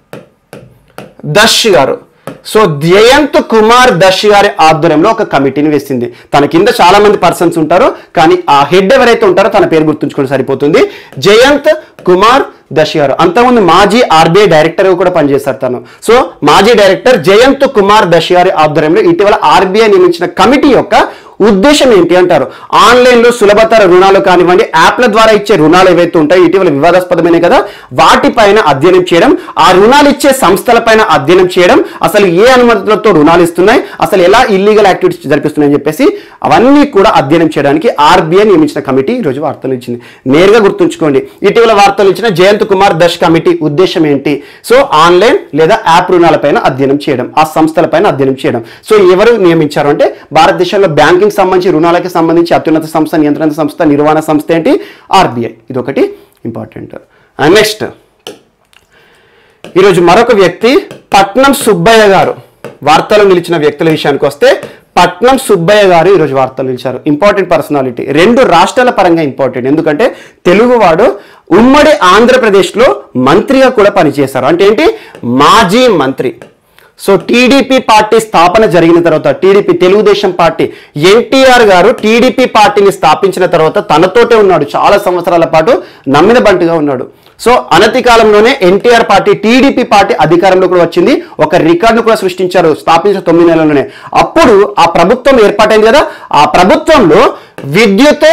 దశ్ గారు. సో జయంత్ కుమార్ దశ్ గారి ఆధ్వర్యంలో ఒక కమిటీని వేసింది. తన కింద చాలా మంది పర్సన్స్ ఉంటారు, కానీ ఆ హెడ్ ఎవరైతే ఉంటారో తన పేరు గుర్తుంచుకొని సరిపోతుంది. జయంత్ కుమార్ దశ్ గారు అంతకుముందు మాజీ ఆర్బీఐ డైరెక్టర్ కూడా పనిచేస్తారు తను. సో మాజీ డైరెక్టర్ జయంత్ కుమార్ దశ్ గారి ఆధ్వర్యంలో ఇటీవల ఆర్బీఐ నియమించిన కమిటీ యొక్క ఉద్దేశం ఏంటి అంటారు? ఆన్లైన్లో సులభతర రుణాలు కానివ్వండి, యాప్ల ద్వారా ఇచ్చే రుణాలు ఏవైతే ఉంటాయో ఇటీవల వివాదాస్పదమైనవి కదా, వాటిపైన అధ్యయనం చేయడం, ఆ రుణాలు ఇచ్చే సంస్థలపైన అధ్యయనం చేయడం, అసలు ఏ అనుమతులతో రుణాలు ఇస్తున్నాయి, అసలు ఎలా ఇల్లీగల్ యాక్టివిటీస్ జరిపిస్తున్నాయని చెప్పేసి అవన్నీ కూడా అధ్యయనం చేయడానికి ఆర్బీఐ నియమించిన కమిటీ ఈరోజు వార్తలు ఇచ్చింది. నేరుగా గుర్తుంచుకోండి, ఇటీవల వార్తలు ఇచ్చిన జయంత్ కుమార్ దశ్ కమిటీ ఉద్దేశం ఏంటి? సో ఆన్లైన్ లేదా యాప్ రుణాలపైన అధ్యయనం చేయడం, ఆ సంస్థలపైన అధ్యయనం చేయడం. సో ఎవరు నియమించారు అంటే భారతదేశంలో బ్యాంకింగ్ సంబంధించి, రుణాలకి సంబంధించి అత్యున్నత సంస్థ, నియంత్రణ సంస్థ, నిర్వహణ సంస్థ ఏంటి? ఆర్బీఐ. ఇది ఒకటి ఇంపార్టెంట్. అండ్ నెక్స్ట్ ఈరోజు మరొక వ్యక్తి పట్నం సుబ్బయ్య గారు. వార్తలు నిలిచిన వ్యక్తుల విషయానికి వస్తే పట్నం సుబ్బయ్య గారు ఈరోజు వార్తలు నిలిచారు. ఇంపార్టెంట్ పర్సనాలిటీ, రెండు రాష్ట్రాల పరంగా ఇంపార్టెంట్. ఎందుకంటే తెలుగువాడు ఉమ్మడి ఆంధ్రప్రదేశ్లో మంత్రిగా కూడా పనిచేశారు. అంటే ఏంటి, మాజీ మంత్రి. సో టీడీపీ పార్టీ స్థాపన జరిగిన తర్వాత, టీడీపీ తెలుగుదేశం పార్టీ, ఎన్టీఆర్ గారు టీడీపీ పార్టీని స్థాపించిన తర్వాత తనతోటే ఉన్నాడు, చాలా సంవత్సరాల పాటు నమ్మిన బంటుగా ఉన్నాడు. సో అనతి కాలంలోనే ఎన్టీఆర్ పార్టీ, టీడీపీ పార్టీ అధికారంలో కూడా వచ్చింది, ఒక రికార్డును కూడా సృష్టించారు స్థాపించిన తొమ్మిది నెలల్లోనే. అప్పుడు ఆ ప్రభుత్వం ఏర్పాటైంది కదా, ఆ ప్రభుత్వంలో విద్యుత్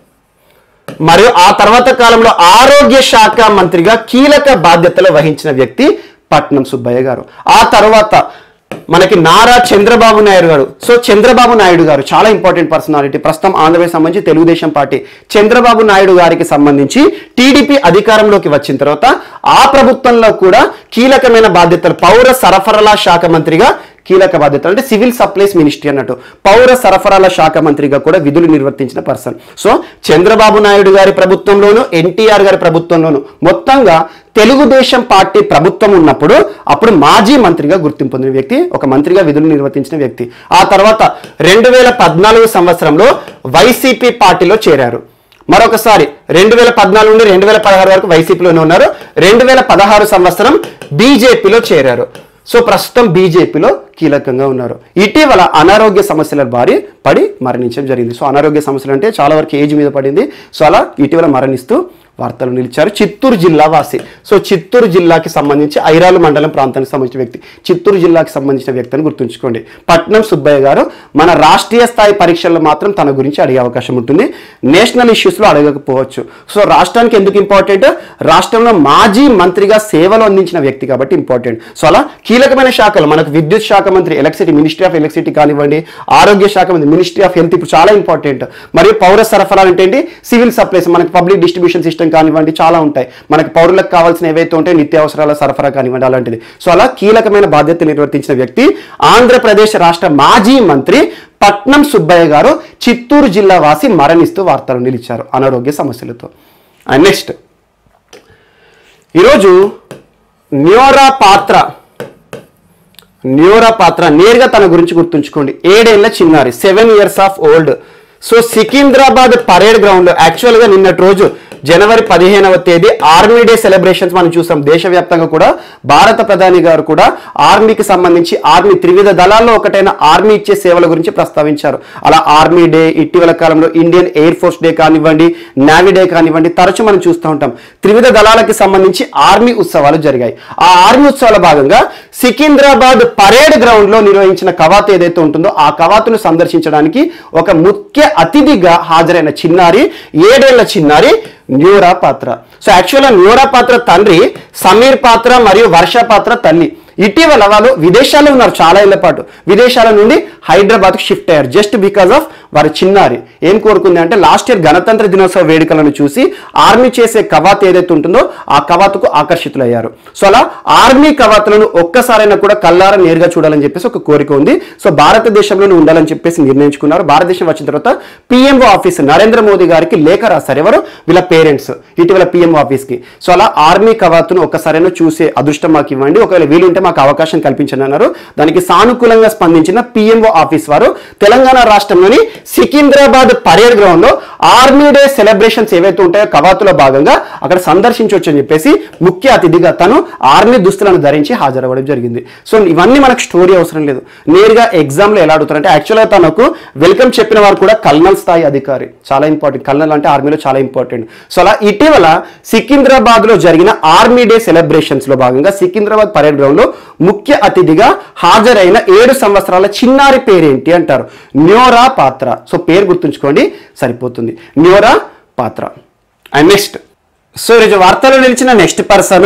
మరియు ఆ తర్వాత కాలంలో ఆరోగ్య శాఖ మంత్రిగా కీలక బాధ్యతలు వహించిన వ్యక్తి పట్నం సుబ్బయ్య గారు. ఆ తర్వాత మనకి నారా చంద్రబాబు నాయుడు గారు. సో చంద్రబాబు నాయుడు గారు చాలా ఇంపార్టెంట్ పర్సనాలిటీ. ప్రస్తుతం ఆంధ్రప్రదేశ్ సంబంధించి తెలుగుదేశం పార్టీ, చంద్రబాబు నాయుడు గారికి సంబంధించి టీడీపీ అధికారంలోకి వచ్చిన తర్వాత ఆ ప్రభుత్వంలో కూడా కీలకమైన బాధ్యతలు, పౌర సరఫరాల శాఖ మంత్రిగా కీలక బాధ్యతలు, అంటే సివిల్ సప్లైస్ మినిస్ట్రీ అన్నట్టు, పౌర సరఫరాల శాఖ మంత్రిగా కూడా విధులు నిర్వర్తించిన పర్సన్. సో చంద్రబాబు నాయుడు గారి ప్రభుత్వంలోను, ఎన్టీఆర్ గారి ప్రభుత్వంలోను, మొత్తంగా తెలుగుదేశం పార్టీ ప్రభుత్వం ఉన్నప్పుడు అప్పుడు మాజీ మంత్రిగా గుర్తింపు పొందిన వ్యక్తి, ఒక మంత్రిగా విధులు నిర్వర్తించిన వ్యక్తి. ఆ తర్వాత రెండు వేల పద్నాలుగు సంవత్సరంలో వైసీపీ పార్టీలో చేరారు. మరొకసారి రెండు వేల పద్నాలుగు నుండి రెండు వేల పదహారు వరకు వైసీపీలోనే ఉన్నారు. రెండు వేల పదహారు సంవత్సరం బీజేపీలో చేరారు. సో ప్రస్తుతం బీజేపీలో కీలకంగా ఉన్నారు. ఇటీవల అనారోగ్య సమస్యల బారి పడి మరణించడం జరిగింది. సో అనారోగ్య సమస్యలు అంటే చాలా వరకు ఏజ్ మీద పడింది. సో అలా ఇటీవల మరణిస్తూ వార్తలు నిలిచారు. చిత్తూరు జిల్లా వాసి. సో చిత్తూరు జిల్లాకి సంబంధించి ఐరాలు మండలం ప్రాంతానికి సంబంధించిన వ్యక్తి, చిత్తూరు జిల్లాకి సంబంధించిన వ్యక్తి అని గుర్తుంచుకోండి. పట్నం సుబ్బయ్య గారు మన రాష్ట్రీయ స్థాయి పరీక్షల్లో మాత్రం తన గురించి అడిగే అవకాశం ఉంటుంది, నేషనల్ ఇష్యూస్లో అడగకపోవచ్చు. సో రాష్ట్రానికి ఎందుకు ఇంపార్టెంట్, రాష్ట్రంలో మాజీ మంత్రిగా సేవలు అందించిన వ్యక్తి కాబట్టి ఇంపార్టెంట్. సో అలా కీలకమైన శాఖలు మనకు విద్యుత్ శాఖ మంత్రి, ఎలక్ట్రిసిటీ, మినిస్ట్రీ ఆఫ్ ఎలక్ట్రిసిటీ కానివ్వండి, ఆరోగ్య శాఖ మంత్రి, మినిస్ట్రీ ఆఫ్ హెల్త్ ఇప్పుడు చాలా ఇంపార్టెంట్. మరియు పౌర సరఫరాలు అంటే ఏంటి, సివిల్ సప్లైస్, మనకి పబ్లిక్ డిస్ట్రిబ్యూషన్ సిస్టమ్ కానివ్వండి, చాలా ఉంటాయి. మనకి పౌరులకు కావాల్సిన ఏవైతే ఉంటాయో నిత్యావసరాల సరఫరా కానివ్వండి, అలాంటిది. సో అలా కీలకమైన బాధ్యత నిర్వర్తించిన వ్యక్తి ఆంధ్రప్రదేశ్ రాష్ట్ర మాజీ మంత్రి పట్నం సుబ్బయ్య గారు చిత్తూరు జిల్లా వాసి మరణిస్తూ వార్తలు నిలిచారు అనారోగ్య సమస్యలతో. అండ్ నెక్స్ట్ ఈరోజు న్యోరా పాత్ర, న్యోరా పాత్ర నేరుగా తన గురించి గుర్తుంచుకోండి. ఏడేళ్ల చిన్నారి, seven years of old. So Secunderabad parade ground లో యాక్చువల్గా నిన్నటి రోజు జనవరి పదిహేనవ తేదీ ఆర్మీ డే సెలబ్రేషన్స్ మనం చూసాం. దేశవ్యాప్తంగా కూడా భారత ప్రధాని గారు కూడా ఆర్మీకి సంబంధించి, ఆర్మీ త్రివిధ దళాల్లో ఒకటైన ఆర్మీ ఇచ్చే సేవల గురించి ప్రస్తావించారు. అలా ఆర్మీ డే, ఇటీవల కాలంలో ఇండియన్ ఎయిర్ ఫోర్స్ డే కానివ్వండి, నేవీ డే కానివ్వండి, తరచు మనం చూస్తూ ఉంటాం. త్రివిధ దళాలకి సంబంధించి ఆర్మీ ఉత్సవాలు జరిగాయి. ఆ ఆర్మీ ఉత్సవాల భాగంగా సికింద్రాబాద్ పరేడ్ గ్రౌండ్ లో నిర్వహించిన కవాతు ఏదైతే ఉంటుందో ఆ కవాతును సందర్శించడానికి ఒక ముఖ్య అతిథిగా హాజరైన చిన్నారి, ఏడేళ్ల చిన్నారి న్యోరా పాత్ర. సో యాక్చువల్గా న్యోరా పాత్ర తండ్రి సమీర్ పాత్ర మరియు వర్ష పాత్ర తల్లి. ఇటీవల వాళ్ళు విదేశాల్లో ఉన్నారు చాలా ఏళ్ల పాటు, విదేశాల నుండి హైదరాబాద్కి షిఫ్ట్ అయ్యారు జస్ట్ బికాస్ ఆఫ్ వారి చిన్నారి ఏం కోరుకుంది అంటే లాస్ట్ ఇయర్ గణతంత్ర దినోత్సవ వేడుకలను చూసి ఆర్మీ చేసే కవాతు ఏదైతే ఉంటుందో ఆ కవాతుకు ఆకర్షితులయ్యారు. సో అలా ఆర్మీ కవాతులను ఒక్కసారైనా కూడా కల్లారా నేరుగా చూడాలని చెప్పేసి ఒక కోరిక ఉంది. సో భారతదేశంలోనే ఉండాలని చెప్పేసి నిర్ణయించుకున్నారు. భారతదేశం వచ్చిన తర్వాత పిఎంఓ ఆఫీస్ నరేంద్ర మోదీ గారికి లేఖ రాశారు. ఎవరు, వీళ్ళ పేరెంట్స్, ఇటీవల పిఎంఓ ఆఫీస్కి. సో అలా ఆర్మీ కవాతును ఒక్కసారైనా చూసే అదృష్టం మాకు ఇవ్వండి, ఒకవేళ వీలుంటే మాకు అవకాశం కల్పించండి అన్నారు. దానికి సానుకూలంగా స్పందించిన పిఎంఓ ఆఫీస్ వారు తెలంగాణ రాష్ట్రంలోని సికింద్రాబాద్ పరేడ్ గ్రౌండ్ లో ఆర్మీ డే సెలబ్రేషన్స్ ఏవైతే ఉంటాయో కవాతులో భాగంగా అక్కడ సందర్శించవచ్చు అని చెప్పేసి ముఖ్య అతిథిగా తను ఆర్మీ దుస్తులను ధరించి హాజరవ్వడం జరిగింది. సో ఇవన్నీ మనకు స్టోరీ అవసరం లేదు, నేరుగా ఎగ్జామ్ లో ఎలా అడుగుతారంటే యాక్చువల్గా తనకు వెల్కమ్ చెప్పిన వారు కూడా కల్నల్ స్థాయి అధికారి, చాలా ఇంపార్టెంట్. కల్నల్ అంటే ఆర్మీలో చాలా ఇంపార్టెంట్. సో అలా ఇటీవల సికింద్రాబాద్ లో జరిగిన ఆర్మీ డే సెలబ్రేషన్స్ లో భాగంగా సికింద్రాబాద్ పరేడ్ గ్రౌండ్ లో ముఖ్య అతిథిగా హాజరైన ఏడు సంవత్సరాల చిన్నారి పేరేంటి అంటారు, న్యోరా పాత్ర. సో పేరు గుర్తుంచుకోండి సరిపోతుంది, న్యోరా పాత్ర. అండ్ నెక్స్ట్ సో ఈరోజు వార్తల్లో నిలిచిన నెక్స్ట్ పర్సన్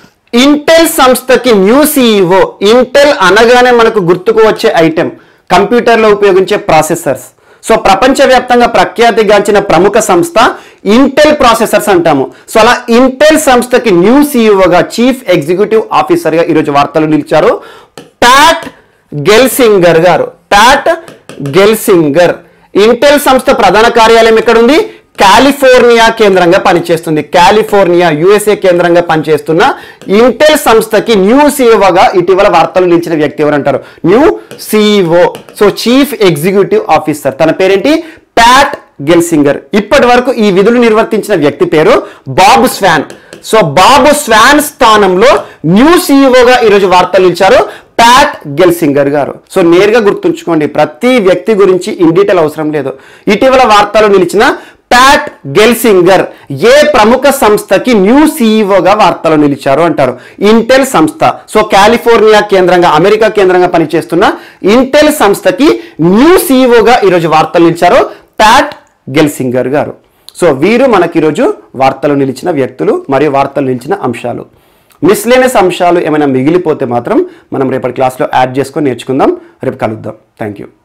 ఇంటెల్ సంస్థకి న్యూ సిఇఓ. ఇంటెల్ అనగానే మనకు గుర్తుకు వచ్చే ఐటెం కంప్యూటర్లో ఉపయోగించే ప్రాసెసర్స్. సో ప్రపంచవ్యాప్తంగా ప్రఖ్యాతిగాంచిన ప్రముఖ సంస్థ ఇంటెల్ ప్రాసెసర్స్ అంటాము. సో అలా ఇంటెల్ సంస్థకి న్యూ సిఇఓగా, చీఫ్ ఎగ్జిక్యూటివ్ ఆఫీసర్గా ఈరోజు వార్తలు నిలిచారు ప్యాట్ గెల్సింగర్ గారు. Pat Gelsinger. ఇంటెల్ సంస్థ ప్రధాన కార్యాలయం ఎక్కడ ఉంది, కాలిఫోర్నియా కేంద్రంగా పనిచేస్తుంది. కాలిఫోర్నియా యుఎస్ఏ కేంద్రంగా పనిచేస్తున్న ఇంటెల్ సంస్థకి న్యూ సీఈఓగా ఇటీవల వార్తలు నిలిచిన వ్యక్తి ఎవరంటారు? New CEO. So chief executive officer, తన పేరేంటి? Pat Gelsinger. ఇప్పటి వరకు ఈ విధులు నిర్వర్తించిన వ్యక్తి పేరు Bob Swan. So Bob Swan స్థానంలో న్యూ సీఈఓగా ఈరోజు వార్తలు నిలిచారు ప్యాట్ గెల్సింగర్ గారు. సో నేరుగా గుర్తుంచుకోండి, ప్రతి వ్యక్తి గురించి ఇన్ డీటెయిల్ అవసరం లేదు. ఇటీవల వార్తలు నిలిచిన ప్యాట్ గెల్సింగర్ ఏ ప్రముఖ సంస్థకి న్యూ సీఈఓగా వార్తలు నిలిచారు అంటారు? ఇంటెల్ సంస్థ. సో కాలిఫోర్నియా కేంద్రంగా, అమెరికా కేంద్రంగా పనిచేస్తున్న ఇంటెల్ సంస్థకి న్యూ సీఈఓగా ఈరోజు వార్తలు నిలిచారు ప్యాట్ గెల్సింగర్ గారు. సో వీరు మనకి ఈరోజు వార్తలు నిలిచిన వ్యక్తులు మరియు వార్తలు నిలిచిన అంశాలు. మిస్లేనియస్ అంశాలు ఏమైనా మిగిలిపోతే మాత్రం మనం రేపటి క్లాస్లో యాడ్ చేసుకొని నేర్చుకుందాం. రేపు కలుద్దాం. Thank you.